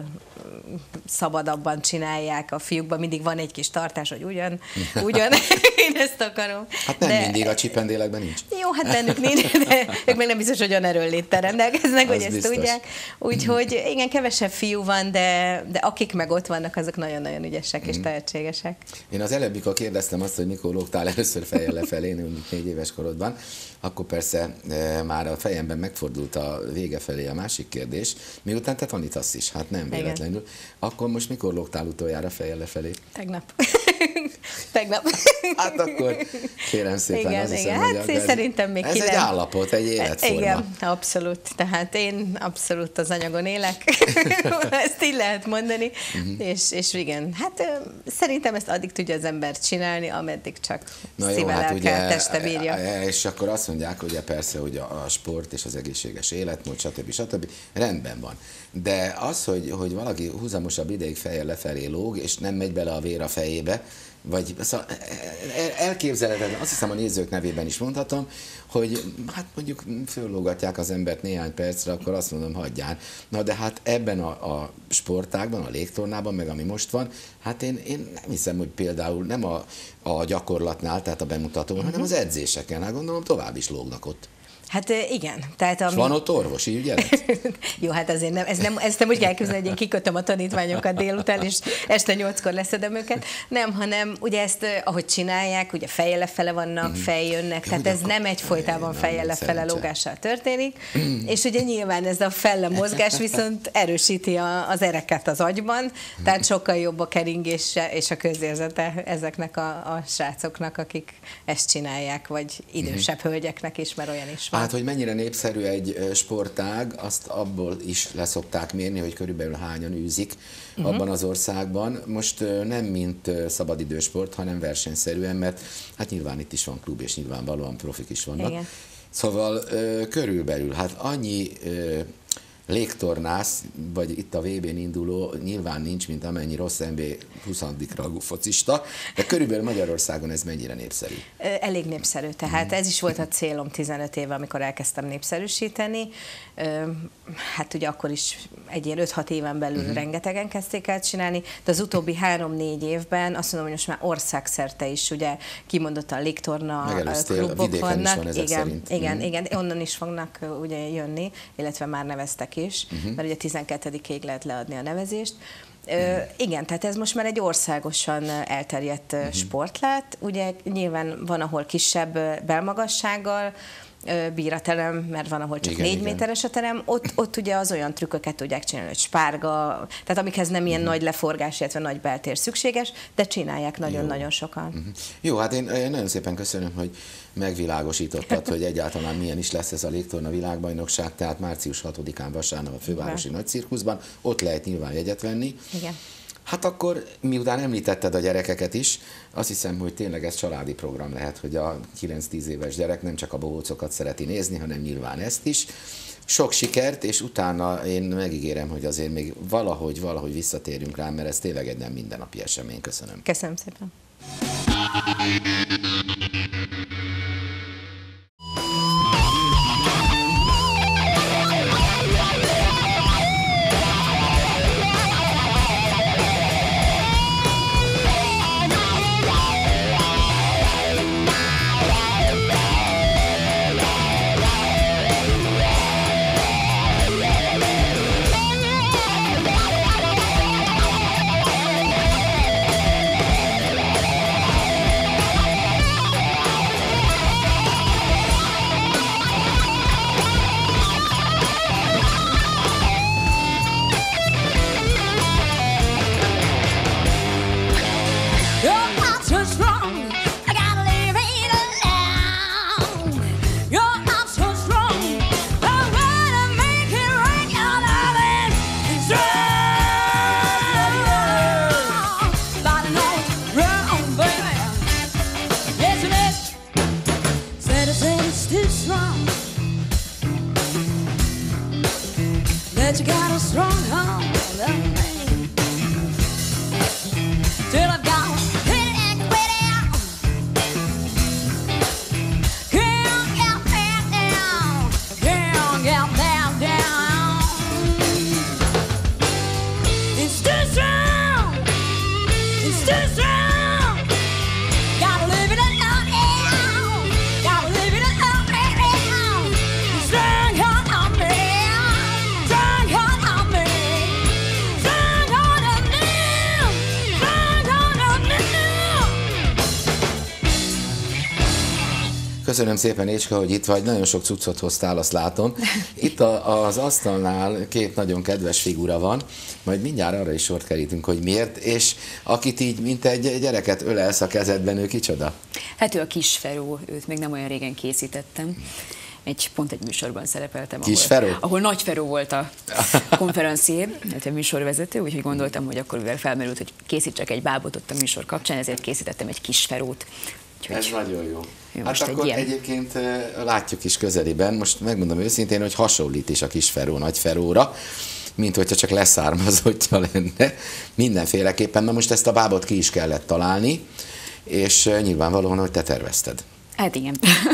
szabadabban csinálják, a fiúkban mindig van egy kis tartás, hogy ugyan, ugyan, én ezt akarom. Hát nem de... mindig, a csipendélekben nincs. Jó, hát bennük nincs, de ők meg nem biztos, hogy olyan erőnléttel rendelkeznek, hogy ezt biztos. Tudják. Úgyhogy igen, kevesebb fiú van, de, de akik meg ott vannak, azok nagyon-nagyon ügyesek mm. és tehetségesek. Én az előbb, mikor kérdeztem azt, hogy mikor lógtál először fejjel lefelé, négy éves korodban, akkor persze e, már a fejemben megfordult a vége felé a másik kérdés, miután te tanítasz is, hát nem véletlenül. Igen. Akkor most mikor lógtál utoljára fejjel lefelé? Tegnap. Tegnap. Hát akkor kérem szépen, igen, azt hiszem, igen. Hát hogy ez, szerintem még ez ki egy nem. állapot, egy életforma. Igen, abszolút. Tehát én abszolút az anyagon élek, ezt így lehet mondani, uh-huh. és, és igen, hát szerintem ezt addig tudja az ember csinálni, ameddig csak Na szíve, jó, hát lelke, ugye, teste bírja. és akkor azt mondják, hogy persze, hogy a, a sport és az egészséges életmód, stb. stb. Rendben van. De az, hogy, hogy valaki húzamosabb ideig fejjel lefelé lóg, és nem megy bele a vér a fejébe, vagy szóval elképzelhetetlen, azt hiszem a nézők nevében is mondhatom, hogy hát mondjuk föllógatják az embert néhány percre, akkor azt mondom, hagyján. Na de hát ebben a, a sportágban, a légtornában, meg ami most van, hát én, én nem hiszem, hogy például nem a, a gyakorlatnál, tehát a bemutatón, uh-huh. hanem az edzéseken, hát gondolom tovább is lógnak ott. Hát igen. Tehát ami... van ott orvosi ügyelet? Jó, hát azért nem, ez nem, ezt nem úgy kell elképzelni, hogy én kikötöm a tanítványokat délután, és este nyolckor leszedem őket. Nem, hanem ugye ezt, ahogy csinálják, ugye fejjel lefele vannak, uh-huh. feljönnek, ja, tehát ez nem egyfolytában fejjel lefele lógással történik, uh-huh. és ugye nyilván ez a felle mozgás viszont erősíti a, az ereket az agyban, uh-huh. tehát sokkal jobb a keringése és a közérzete ezeknek a, a srácoknak, akik ezt csinálják, vagy idősebb uh-huh. hölgyeknek is, mert olyan is van. Hát, hogy mennyire népszerű egy sportág, azt abból is leszokták mérni, hogy körülbelül hányan űzik uh-huh. abban az országban. Most nem mint szabadidősport, hanem versenyszerűen, mert hát nyilván itt is van klub, és nyilvánvalóan profik is vannak. Igen. Szóval körülbelül, hát annyi légtornász, vagy itt a vé bén induló nyilván nincs, mint amennyi rossz em bé huszadik rangú focista, de körülbelül Magyarországon ez mennyire népszerű? Elég népszerű, tehát ez is volt a célom tizenöt éve, amikor elkezdtem népszerűsíteni. Hát ugye akkor is egy ilyen öt-hat éven belül uh-huh. rengetegen kezdték el csinálni, de az utóbbi három-négy évben azt mondom, hogy most már országszerte is ugye kimondottan légtorna klubok vannak. Van igen, szerint. igen, uh-huh. igen, onnan is fognak ugye jönni, illetve már neveztek is, uh-huh. mert ugye tizenkettedikéig lehet leadni a nevezést. Uh, igen, tehát ez most már egy országosan elterjedt uh-huh. sport lett. Ugye nyilván van, ahol kisebb belmagassággal bír a terem, mert van, ahol csak igen, négy igen. méteres a terem, ott, ott ugye az olyan trükköket tudják csinálni, hogy spárga, tehát amikhez nem ilyen uh-huh. nagy leforgás, illetve nagy beltér szükséges, de csinálják nagyon-nagyon sokan. Uh-huh. Jó, hát én, én nagyon szépen köszönöm, hogy megvilágosítottad, hogy egyáltalán milyen is lesz ez a légtorna világbajnokság, tehát március hatodikán vasárnap a Fővárosi Nagycirkuszban, ott lehet nyilván jegyet venni. Igen. Hát akkor, miután említetted a gyerekeket is, azt hiszem, hogy tényleg ez családi program lehet, hogy a kilenc-tíz éves gyerek nem csak a bohócokat szereti nézni, hanem nyilván ezt is. Sok sikert, és utána én megígérem, hogy azért még valahogy, valahogy visszatérünk rá, mert ez tényleg egy nem mindennapi esemény. Köszönöm. Köszönöm szépen. You got a strong hold on me till I've got hit and quit out. Can't get back down, can't get back down. It's too strong, it's too strong. Gotta live it alone now, gotta live it alone now. It's strong hold on me. Köszönöm szépen, Écska, hogy itt vagy. Nagyon sok cuccot hoztál, azt látom. Itt a, az asztalnál két nagyon kedves figura van, majd mindjárt arra is sort kerítünk, hogy miért, és akit így, mint egy gyereket ölelsz a kezedben, ő kicsoda? Hát ő a Kisferó, őt még nem olyan régen készítettem. Egy, pont egy műsorban szerepeltem, ahol, Kisferó? ahol Nagy Feró volt a konferencié, illetve műsorvezető, úgyhogy gondoltam, hogy akkor mivel felmerült, hogy készítsek egy bábot ott a műsor kapcsán, ezért készítettem egy Kisferót. Úgyhogy Ez nagyon jó. Hát egy akkor ilyen. egyébként eh, látjuk is közeliben, most megmondom őszintén, hogy hasonlít is a Kisferó Nagy Feróra, mint hogyha csak leszármazottja lenne mindenféleképpen. Na most ezt a bábot ki is kellett találni, és eh, nyilvánvalóan, hogy te tervezted. Hát igen.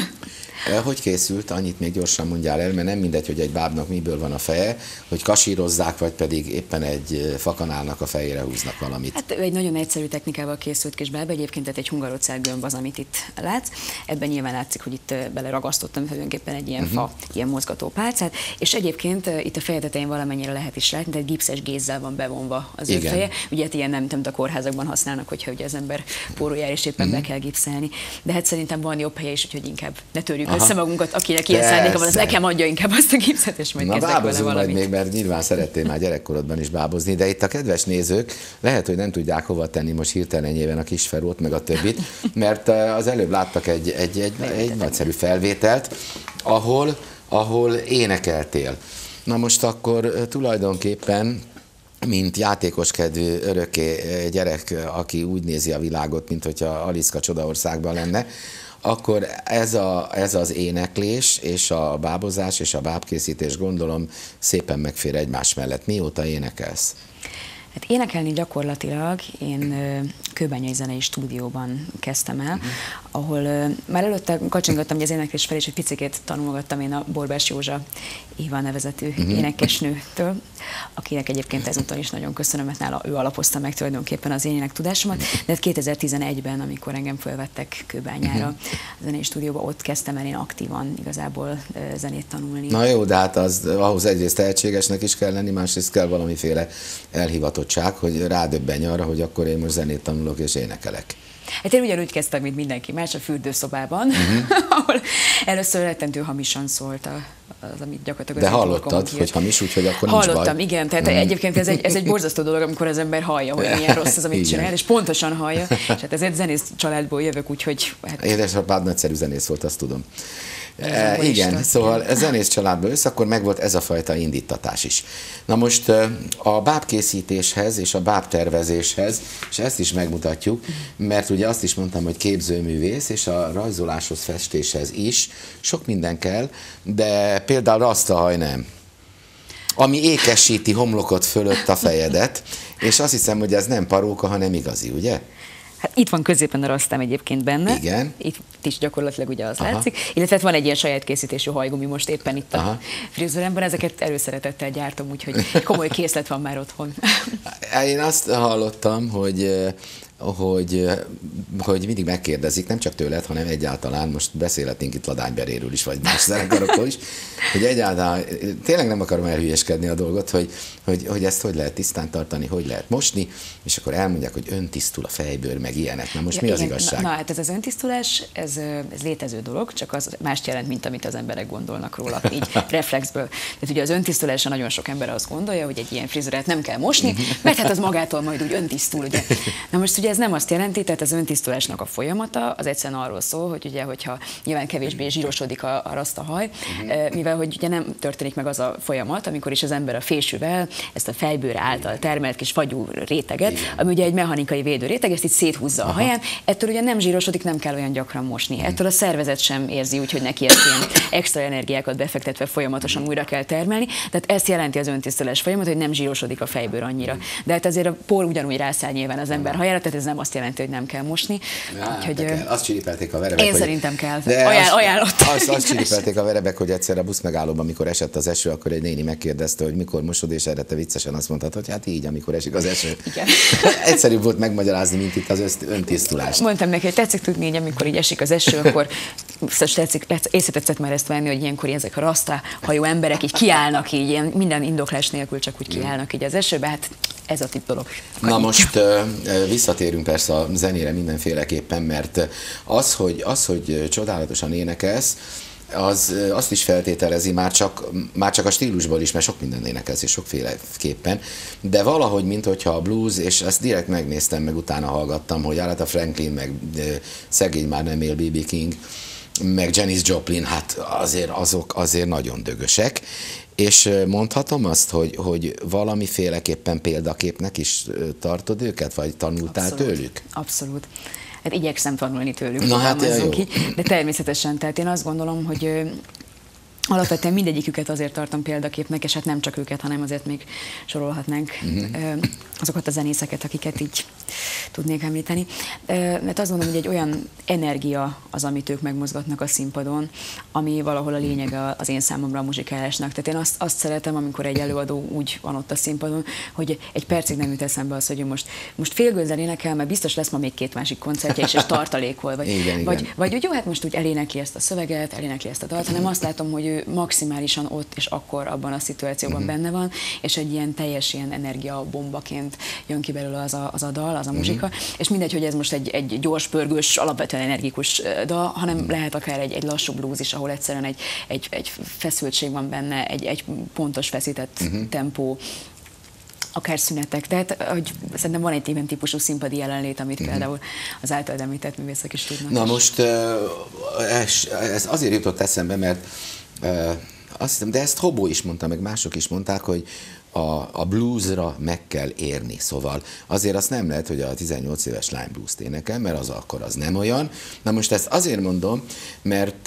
Hogy készült? Annyit még gyorsan mondjál el, mert nem mindegy, hogy egy bábnak miből van a feje, hogy kasírozzák, vagy pedig éppen egy fakanálnak a fejére húznak valamit. Hát egy nagyon egyszerű technikával készült kis báb, egyébként tehát egy hungarocell gömb az, amit itt látsz. Ebben nyilván látszik, hogy itt beleragasztottam tulajdonképpen egy ilyen uh-huh. fa, ilyen mozgató pálcát, és egyébként itt a feje tetején valamennyire lehet is látni, tehát gipszes gézzel van bevonva az ő feje. Ugye hát ilyen nem, nem a kórházakban használnak, hogyha ugye az ember pórójára és éppen uh-huh. be kell gipszelni. De hát szerintem van jobb helye is, úgyhogy inkább ne törjük Aha. össze magunkat, akinek ilyen szándéka van, az nekem adja inkább azt a gipszet, és majd Na, kezdek vele valamit. Majd még, mert nyilván szerettél már gyerekkorodban is bábozni, de itt a kedves nézők lehet, hogy nem tudják hova tenni most hirtelenjében a Kisferót, meg a többit, mert az előbb láttak egy, egy, egy, egy nagyszerű felvételt, ahol, ahol énekeltél. Na most akkor tulajdonképpen mint játékoskedvű örökké gyerek, aki úgy nézi a világot, mint hogyha Aliszka Csodaországban lenne, akkor ez, a, ez az éneklés és a bábozás és a bábkészítés gondolom szépen megfér egymás mellett. Mióta énekelsz? Hát énekelni gyakorlatilag én Kőbányai Zenei Stúdióban kezdtem el, uh-huh. ahol már előtte kacsingattam az éneklés fel, és egy picikét tanulgattam én a Borbás Józsa Éva nevezetű uh-huh. énekesnőtől, akinek egyébként ezúton is nagyon köszönöm, mert nála ő alapozta meg tulajdonképpen az én énektudásomat, de hát kétezer-tizenegyben, amikor engem fölvettek Kőbányára uh-huh. a zenei stúdióba, ott kezdtem el én aktívan igazából zenét tanulni. Na jó, de hát az, ahhoz egyrészt tehetségesnek is kell lenni, másrészt kell valamiféle elhivatottság, hogy rádöbbenj arra, hogy akkor én most zenét tanulok és énekelek. Hát én ugyanúgy kezdtem, mint mindenki más, a fürdőszobában, uh-huh. ahol először rettentő hamisan szólt a, az, amit gyakorlatilag... De hallottad, hogy hamis, úgyhogy akkor nincs baj. Hallottam, igen, tehát uh-huh. egyébként ez egy, ez egy borzasztó dolog, amikor az ember hallja, hogy milyen rossz az, amit csinál, és pontosan hallja, és hát ezért zenész családból jövök, úgyhogy... Hát... Édesapád nagyszerű zenész volt, azt tudom. E, igen, is szóval a zenész családból össze, akkor megvolt ez a fajta indítatás is. Na most a bábkészítéshez és a bábtervezéshez, és ezt is megmutatjuk, mert ugye azt is mondtam, hogy képzőművész, és a rajzoláshoz, festéshez is sok minden kell, de például rasztahaj nem. Ami ékesíti homlokot fölött a fejedet, és azt hiszem, hogy ez nem paróka, hanem igazi, ugye? Hát itt van középen a rasztám egyébként benne. Igen. Itt is gyakorlatilag ugye az Aha. látszik. Illetve van egy ilyen saját készítésű hajgumi most éppen itt Aha. a frizuremben. Ezeket előszeretettel gyártom, úgyhogy komoly készlet van már otthon. Én azt hallottam, hogy hogy, hogy mindig megkérdezik, nem csak tőled, hanem egyáltalán, most beszélhetnénk itt Ladány Beréről is, vagy más zenekarokról is, hogy egyáltalán, tényleg nem akarom elhülyeskedni a dolgot, hogy, hogy, hogy ezt hogy lehet tisztán tartani, hogy lehet mosni, és akkor elmondják, hogy öntisztul a fejbőr, meg ilyenek. Na most ja, mi az igen, igazság? Na, na hát ez az öntisztulás, ez, ez létező dolog, csak az mást jelent, mint amit az emberek gondolnak róla, így reflexből. Tehát ugye az öntisztulásra nagyon sok ember azt gondolja, hogy egy ilyen frizurát nem kell mosni, mert hát az magától majd úgy öntisztul, ugye. Na most ugye ez nem azt jelenti, tehát az öntisztulásnak a folyamata az egyszerűen arról szól, hogy ugye, hogyha nyilván kevésbé zsírosodik a, a rasztahaj, uh-huh. mivel hogy ugye nem történik meg az a folyamat, amikor is az ember a fésűvel ezt a fejbőr által termelt kis fagyú réteget, igen. ami ugye egy mechanikai védőréteg, ezt itt széthúzza Aha. a haján, ettől ugye nem zsírosodik, nem kell olyan gyakran mosni. Uh-huh. Ettől a szervezet sem érzi úgy, hogy neki ezt ilyen extra energiákat befektetve folyamatosan uh-huh. újra kell termelni. Tehát ezt jelenti az öntisztulás folyamat, hogy nem zsírosodik a fejbőr annyira. De hát azért a por ugyanúgy rászáll nyilván az ember hajára, tehát ez nem azt jelenti, hogy nem kell mosni. Ja, úgyhogy, kell. Azt csiripelték a verebek. Én hogy... szerintem kell. De Ajánl, azt, ajánlottam. Azt, azt csiripelték a verebek, hogy egyszer a buszmegállóban, amikor esett az eső, akkor egy néni megkérdezte, hogy mikor mosod, és erre te viccesen azt mondtad, hogy hát így, amikor esik az eső. Igen. Egyszerűbb volt megmagyarázni, mint itt az öntisztulást. Mondtam neki, hogy tetszik tudni, hogy amikor így esik az eső, akkor tetszik, észre tetszett már ezt venni, hogy ilyenkor ezek a rasta hajú emberek így kiállnak, így ilyen minden indoklás nélkül csak úgy kiállnak így az esőbe. Hát ez a tip dolog. Na most visszatérünk persze a zenére mindenféleképpen, mert az, hogy, az, hogy csodálatosan énekelsz, az azt is feltételezi már csak, már csak a stílusból is, mert sok minden énekelsz és sokféleképpen, de valahogy, mint hogyha a blues, és ezt direkt megnéztem, meg utána hallgattam, hogy Aretha Franklin, meg szegény már nem él bé bé King, meg Janis Joplin, hát azért azok azért nagyon dögösek, és mondhatom azt, hogy, hogy valamiféleképpen példaképnek is tartod őket, vagy tanultál Abszolút. tőlük? Abszolút. Hát igyekszem tanulni tőlük, Na hát, jó. ki, de természetesen, tehát én azt gondolom, hogy ö, alapvetően mindegyiküket azért tartom példaképnek, és hát nem csak őket, hanem azért még sorolhatnánk uh-huh. ö, azokat a zenészeket, akiket így tudnék említeni. Ö, mert azt gondolom, hogy egy olyan energia az, amit ők megmozgatnak a színpadon, ami valahol a lényege az én számomra a muzsikálásnak. Tehát én azt, azt szeretem, amikor egy előadó úgy van ott a színpadon, hogy egy percig nem jut eszembe az, hogy ő most, most félgőzzel énekel, mert biztos lesz ma még két másik koncertje, és, és tartalékol. Vagy, igen, vagy, igen. vagy hogy jó, hát most úgy elénekli ezt a szöveget, elénekli ezt a dalt, hanem azt látom, hogy ő maximálisan ott és akkor abban a szituációban uh-huh. benne van, és egy ilyen teljes ilyen energiabombaként jön ki belőle az a, az a dal, az a muzsika, uh-huh. és mindegy, hogy ez most egy, egy gyors, pörgős, alapvetően energikus dal, hanem uh-huh. lehet akár egy, egy lassú blues is, ahol egyszerűen egy, egy, egy feszültség van benne, egy, egy pontos feszített uh-huh. tempó, akár szünetek. Tehát hogy szerintem van egy ilyen típusú színpadi jelenlét, amit uh-huh. például az általad említett művészek is tudnak. Na is. most ez, ez azért jutott eszembe, mert azt hiszem, de ezt Hobó is mondta, meg mások is mondták, hogy a, a bluesra meg kell érni. Szóval azért azt nem lehet, hogy a tizennyolc éves lány blues-t énekel, mert az akkor az nem olyan. Na most ezt azért mondom, mert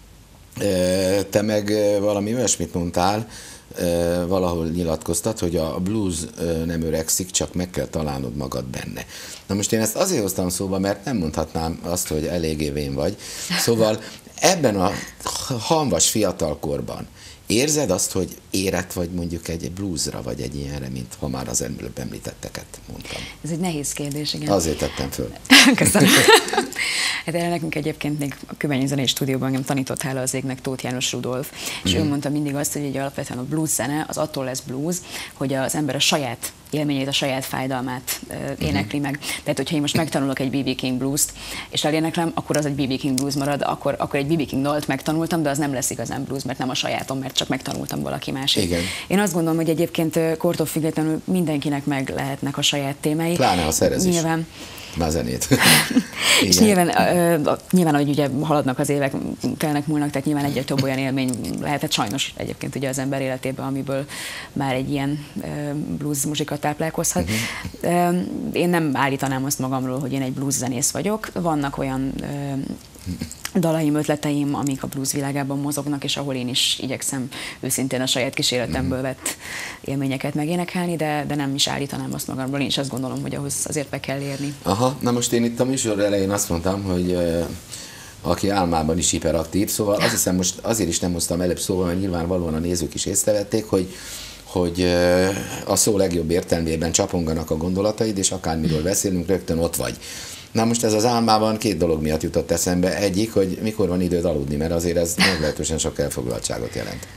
te meg valami olyasmit mondtál, valahol nyilatkoztat, hogy a blues nem öregszik, csak meg kell találnod magad benne. Na most én ezt azért hoztam szóba, mert nem mondhatnám azt, hogy eléggé vén vagy. Szóval ebben a hamvas fiatalkorban érzed azt, hogy érett vagy mondjuk egy bluesra, vagy egy ilyenre, mint ha már az előbb említetteket mondtam? Ez egy nehéz kérdés, igen. Azért tettem föl. Köszönöm. Hát erre nekünk egyébként még a Kőbányi Zenei Stúdióban engem tanított, hála az égnek, Tóth János Rudolf, és mm. ő mondta mindig azt, hogy így alapvetően a blues zene az attól lesz blues, hogy az ember a saját élményét, a saját fájdalmát uh, énekli meg. Tehát, hogyha én most megtanulok egy bé bé King blues-t, és eléneklem, akkor az egy bé bé King blues marad, akkor, akkor egy bé bé King dalt megtanultam, de az nem lesz igazán blues, mert nem a sajátom, mert csak megtanultam valaki másik. Igen. Én azt gondolom, hogy egyébként kortól függetlenül mindenkinek meg lehetnek a saját témái. Pláne, ha szerez Nyilván. is. Már zenét. És nyilván, uh, nyilván, hogy ugye haladnak az évek, telnek múlnak, tehát nyilván egyre több olyan élmény lehetett sajnos egyébként ugye az ember életében, amiből már egy ilyen uh, blues muzsika táplálkozhat. Uh-huh. Uh, én nem állítanám azt magamról, hogy én egy blues zenész vagyok. Vannak olyan uh, dalaim, ötleteim, amik a blues világában mozognak, és ahol én is igyekszem őszintén a saját kísérletemből vett élményeket megénekelni, de, de nem is állítanám azt magamról, én is azt gondolom, hogy ahhoz azért be kell érni. Aha, na most én itt a műsor elején azt mondtam, hogy uh, aki álmában is hiperaktív, szóval azt hiszem most azért is nem hoztam előbb szóval, mert nyilvánvalóan a nézők is észrevették, hogy hogy uh, a szó legjobb értelmében csaponganak a gondolataid, és akármiről beszélünk, rögtön ott vagy. Na most ez az álmában két dolog miatt jutott eszembe. Egyik, hogy mikor van időd aludni, mert azért ez meglehetősen sok elfoglaltságot jelent.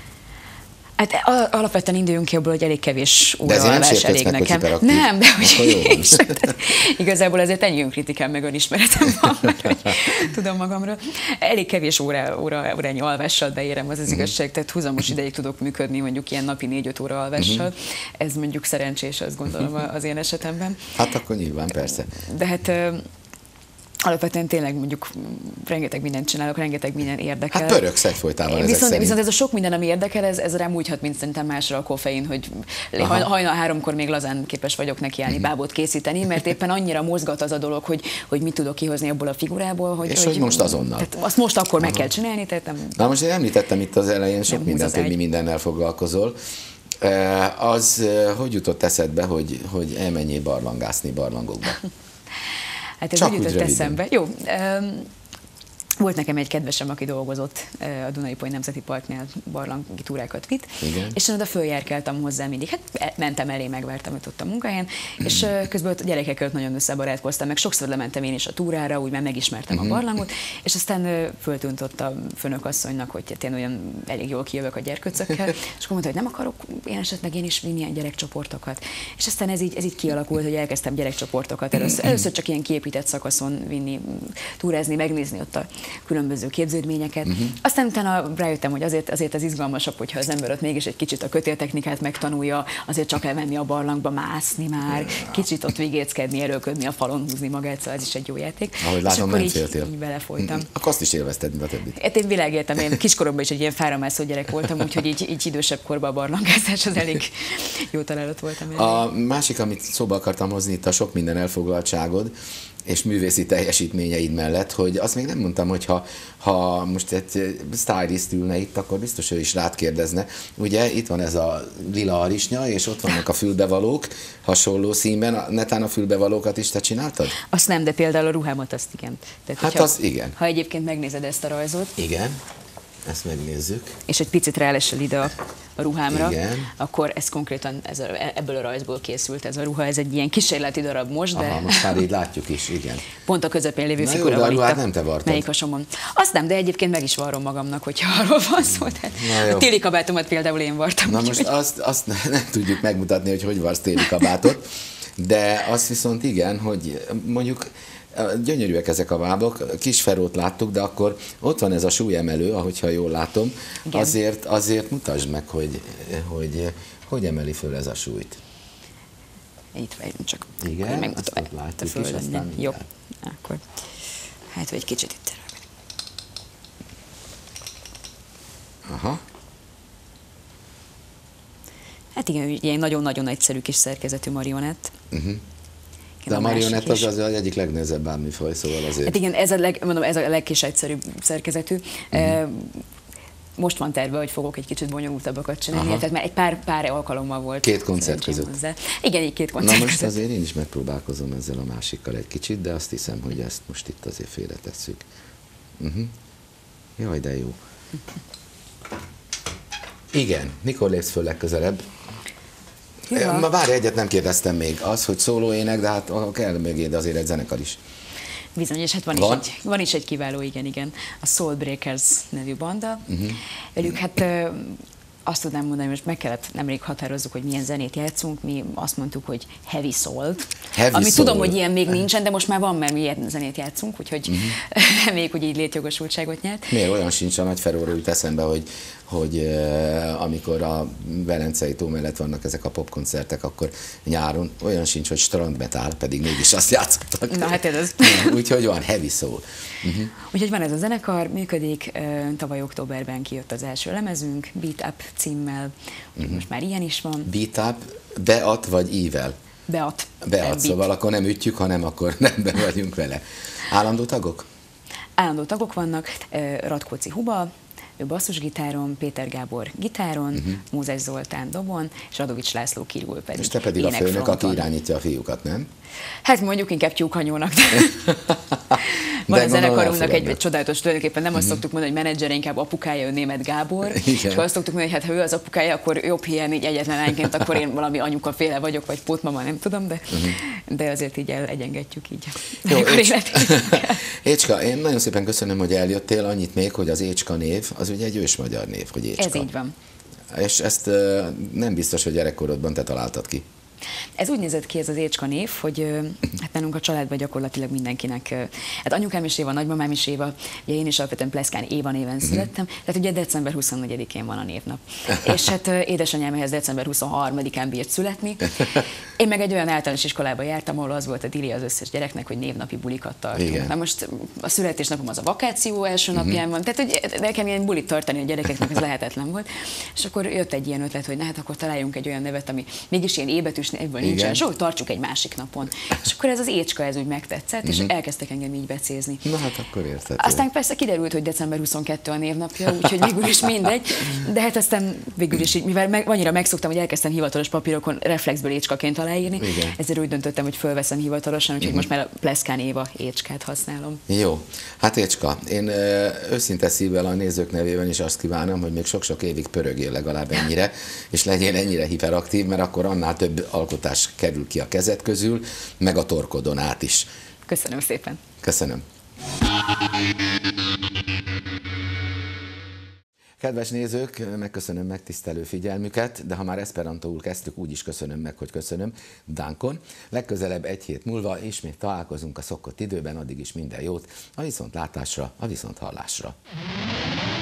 Hát alapvetően induljunk ki abból, hogy elég kevés óra alvás elég meg, nekem. Hogy nem, de hogy igazából azért ennyi önkritikám meg önismeretem van, meg, hogy tudom magamról. Elég kevés óra, óra, órányi alvással beérem, az az uh-huh. igazság, tehát húzamos ideig tudok működni, mondjuk ilyen napi négy-öt óra alvással. Uh-huh. Ez mondjuk szerencsés, azt gondolom az én esetemben. Hát akkor nyilván, persze. De hát alapvetően tényleg mondjuk rengeteg mindent csinálok, rengeteg minden érdekel. Hát pöröksz egyfolytában ezek viszont, szerint. viszont ez a sok minden, ami érdekel, ez, ez rám úgyhat, mint szerintem másra a koffein, hogy Aha. hajnal háromkor még lazán képes vagyok nekiállni, uh-huh. bábot készíteni, mert éppen annyira mozgat az a dolog, hogy, hogy mit tudok kihozni abból a figurából. Hogy, és hogy, hogy most azonnal. Tehát azt most akkor Aha. meg kell csinálni. Tehát nem, Na most én említettem itt az elején sok mindent, hogy mi mindennel foglalkozol. Az hogy jutott eszedbe, hogy, hogy elmenjél barlangászni barlangokba? Hát ez Csak úgy jutott eszembe. Jó. Um, Volt nekem egy kedvesem, aki dolgozott a Dunai-Poli Nemzeti Parknál, barlangi túrákat vitt, Igen. és én oda följárkáltam hozzá mindig. Hát mentem elé, megvártam őt ott a munkahelyen, és közben a gyerekekkel nagyon összebarátkoztam, meg sokszor lementem én is a túrára, úgy már megismertem a barlangot, és aztán föltűnt ott a főnökasszonynak, hogy hát én olyan elég jól kijövök a gyerkőcökkel, és akkor mondta, hogy nem akarok én esetleg én is vinni ilyen gyerekcsoportokat. És aztán ez így, ez így kialakult, hogy elkezdtem gyerekcsoportokat először, először csak ilyen kiépített szakaszon vinni, túrázni, megnézni ott a különböző képződményeket. Uh-huh. Aztán utána rájöttem, hogy azért, azért az izgalmasabb, hogyha az ember ott mégis egy kicsit a kötéltechnikát megtanulja, azért csak elmenni a barlangba, mászni már, kicsit ott vigéckedni, erőködni a falon, húzni magát, szóval ez is egy jó játék. Ahogy látom, nem féltél. Így belefolytam. Akkor azt is élvezted, mint a többit. Hát én világéltem, én kiskoromban is egy ilyen fáramászó gyerek voltam, úgyhogy így, így idősebb korban a barlangázás az elég jó találat voltam. A másik, amit szóba akartam hozni, itt a sok minden elfoglaltságod, és művészi teljesítményeid mellett, hogy azt még nem mondtam, hogy ha, ha most egy stylist ülne itt, akkor biztos ő is rád kérdezne. Ugye itt van ez a lila harisnya, és ott vannak a fülbevalók hasonló színben. Netán a fülbevalókat is te csináltad? Azt nem, de például a ruhámat azt igen. Tehát, hát hogyha, az igen. Ha egyébként megnézed ezt a rajzot. Igen. Ezt megnézzük. És egy picit rálesel ide a, a ruhámra, igen. Akkor ez konkrétan ez a, ebből a rajzból készült ez a ruha, ez egy ilyen kísérleti darab most, de... Aha, most már így látjuk is, igen. Pont a közepén lévő Na figura jó, van itt a nem te vartad. melyik hasonlom. Azt nem, de egyébként meg is varrom magamnak, hogyha arról van szó. A téli kabátomat például én vartam. Na most hogy... azt, azt nem tudjuk megmutatni, hogy hogy varsz téli kabátot, de azt viszont igen, hogy mondjuk gyönyörűek ezek a vábok, Kisferót láttuk, de akkor ott van ez a súlyemelő, ahogyha jól látom, azért, azért mutasd meg, hogy, hogy hogy emeli föl ez a súlyt. Itt vagyunk csak. Igen, megmutatom, azt látjuk is, aztán jó, akkor hát vagy egy kicsit itt. Aha. Hát igen, ilyen nagyon-nagyon egyszerű kis szerkezetű marionett. Uh-huh. De a marionett az, az az egyik legnehezebb bármifaj, szóval azért... Hát igen, ez a, leg, mondom, ez a legkis egyszerűbb szerkezetű. Uh-huh. Most van terve, hogy fogok egy kicsit bonyolultabbakat csinálni, aha. Tehát már egy pár, pár alkalommal volt. Két koncert között. Hozzá. Igen, egy két koncert Na most között. azért én is megpróbálkozom ezzel a másikkal egy kicsit, de azt hiszem, hogy ezt most itt azért félretesszük. Uh-huh. Jaj, de jó. Igen, mikor lépsz föl legközelebb? Ja. Ma várj, egyet nem kérdeztem még. Az, hogy szólóének, de hát kell mögé, de azért egy zenekar is. Bizony, és hát van, van? Is, egy, van is egy kiváló, igen, igen. A Soul Breakers nevű banda. Uh-huh. Velük hát azt tudnám mondani, most meg kellett nemrég határozzuk, hogy milyen zenét játszunk. Mi azt mondtuk, hogy heavy soul. Heavy Ami soul. Tudom, hogy ilyen még nincsen, de most már van, mert mi ilyen zenét játszunk, úgyhogy uh-huh. még hogy így létjogosultságot nyert. Miért olyan sincs, a Nagy Ferróról jut eszembe, hogy hogy uh, amikor a Velencei tó mellett vannak ezek a popkoncertek, akkor nyáron olyan sincs, hogy strandmetál, pedig mégis azt játszottak. Na hát ez az. Úgyhogy van heavy soul. Uh-huh. Úgyhogy van ez a zenekar, működik, uh, tavaly októberben kijött az első lemezünk, Beat Up címmel, uh-huh. most már ilyen is van. Beat Up, Beat vagy ível? Beat. Beat, szóval akkor nem ütjük, hanem akkor nem be vagyunk vele. Állandó tagok? Állandó tagok vannak, uh, Radkóczi Huba, ő basszusgitáron, Péter Gábor gitáron, uh-huh. Mózes Zoltán dobon, és Radovics László kirúl pedig. És te pedig a főnök, aki irányítja a fiúkat, nem? Hát mondjuk inkább tyúkhanyónak, de van a zenekarunknak egy, egy csodálatos, tulajdonképpen nem uh-huh. azt szoktuk mondani, hogy menedzser, inkább apukája, ő Németh Gábor, és azt szoktuk mondani, hogy hát ha ő az apukája, akkor jobb hiány így egyetlen lányként, akkor én valami anyukaféle vagyok, vagy pótmama, nem tudom, de, uh-huh. de azért így egyengetjük így. Jó, Écska, én nagyon szépen köszönöm, hogy eljöttél, annyit még, hogy az Écska név, az ugye egy ős magyar név, hogy Écska. Ez így van. És ezt uh, nem biztos, hogy gyerekkorodban te találtad ki. Ez úgy nézett ki ez az Écska név, hogy hát nálunk a családban gyakorlatilag mindenkinek, hát anyukám is Éva, nagymamám is Éva, ugye én is alapvetően Pleszkán Éva néven születtem, tehát ugye december huszonnegyedikén van a névnap. És hát édesanyám ehhez december huszonharmadikán bírt születni. Én meg egy olyan általános iskolába jártam, ahol az volt a dili az összes gyereknek, hogy névnapi bulikat tartunk. Igen. Na most a születésnapom az a vakáció első napján van, tehát hogy nekem ilyen bulit tartani a gyerekeknek ez lehetetlen volt. És akkor jött egy ilyen ötlet, hogy na hát akkor találjunk egy olyan nevet, ami mégis ilyen ébetűs és ebből nincsen sok, tartsuk egy másik napon. És akkor ez az Écska, ez úgy megtetszett, és uh-huh. elkezdtek engem így becézni. Na hát akkor érthető. Aztán persze kiderült, hogy december huszonkettő a névnapja, úgyhogy végül is mindegy, de hát aztán végül is így, mivel meg, annyira megszoktam, hogy elkezdtem hivatalos papírokon reflexből Écskaként aláírni, igen. ezért úgy döntöttem, hogy fölveszem hivatalosan, úgyhogy uh-huh. most már a Pleszkán Éva Écskát használom. Jó, hát Écska, én őszinte szívvel a nézők nevében is azt kívánom, hogy még sok-sok évig pörögjél legalább ennyire, és legyél ennyire hiperaktív, mert akkor annál több alkotás kerül ki a kezed közül, meg a torkodon át is. Köszönöm szépen. Köszönöm. Kedves nézők, megköszönöm megtisztelő figyelmüket, de ha már esperantóul kezdtük, úgy is köszönöm meg, hogy köszönöm Dánkon. Legközelebb egy hét múlva ismét találkozunk a szokott időben, addig is minden jót, a viszontlátásra, a viszonthallásra.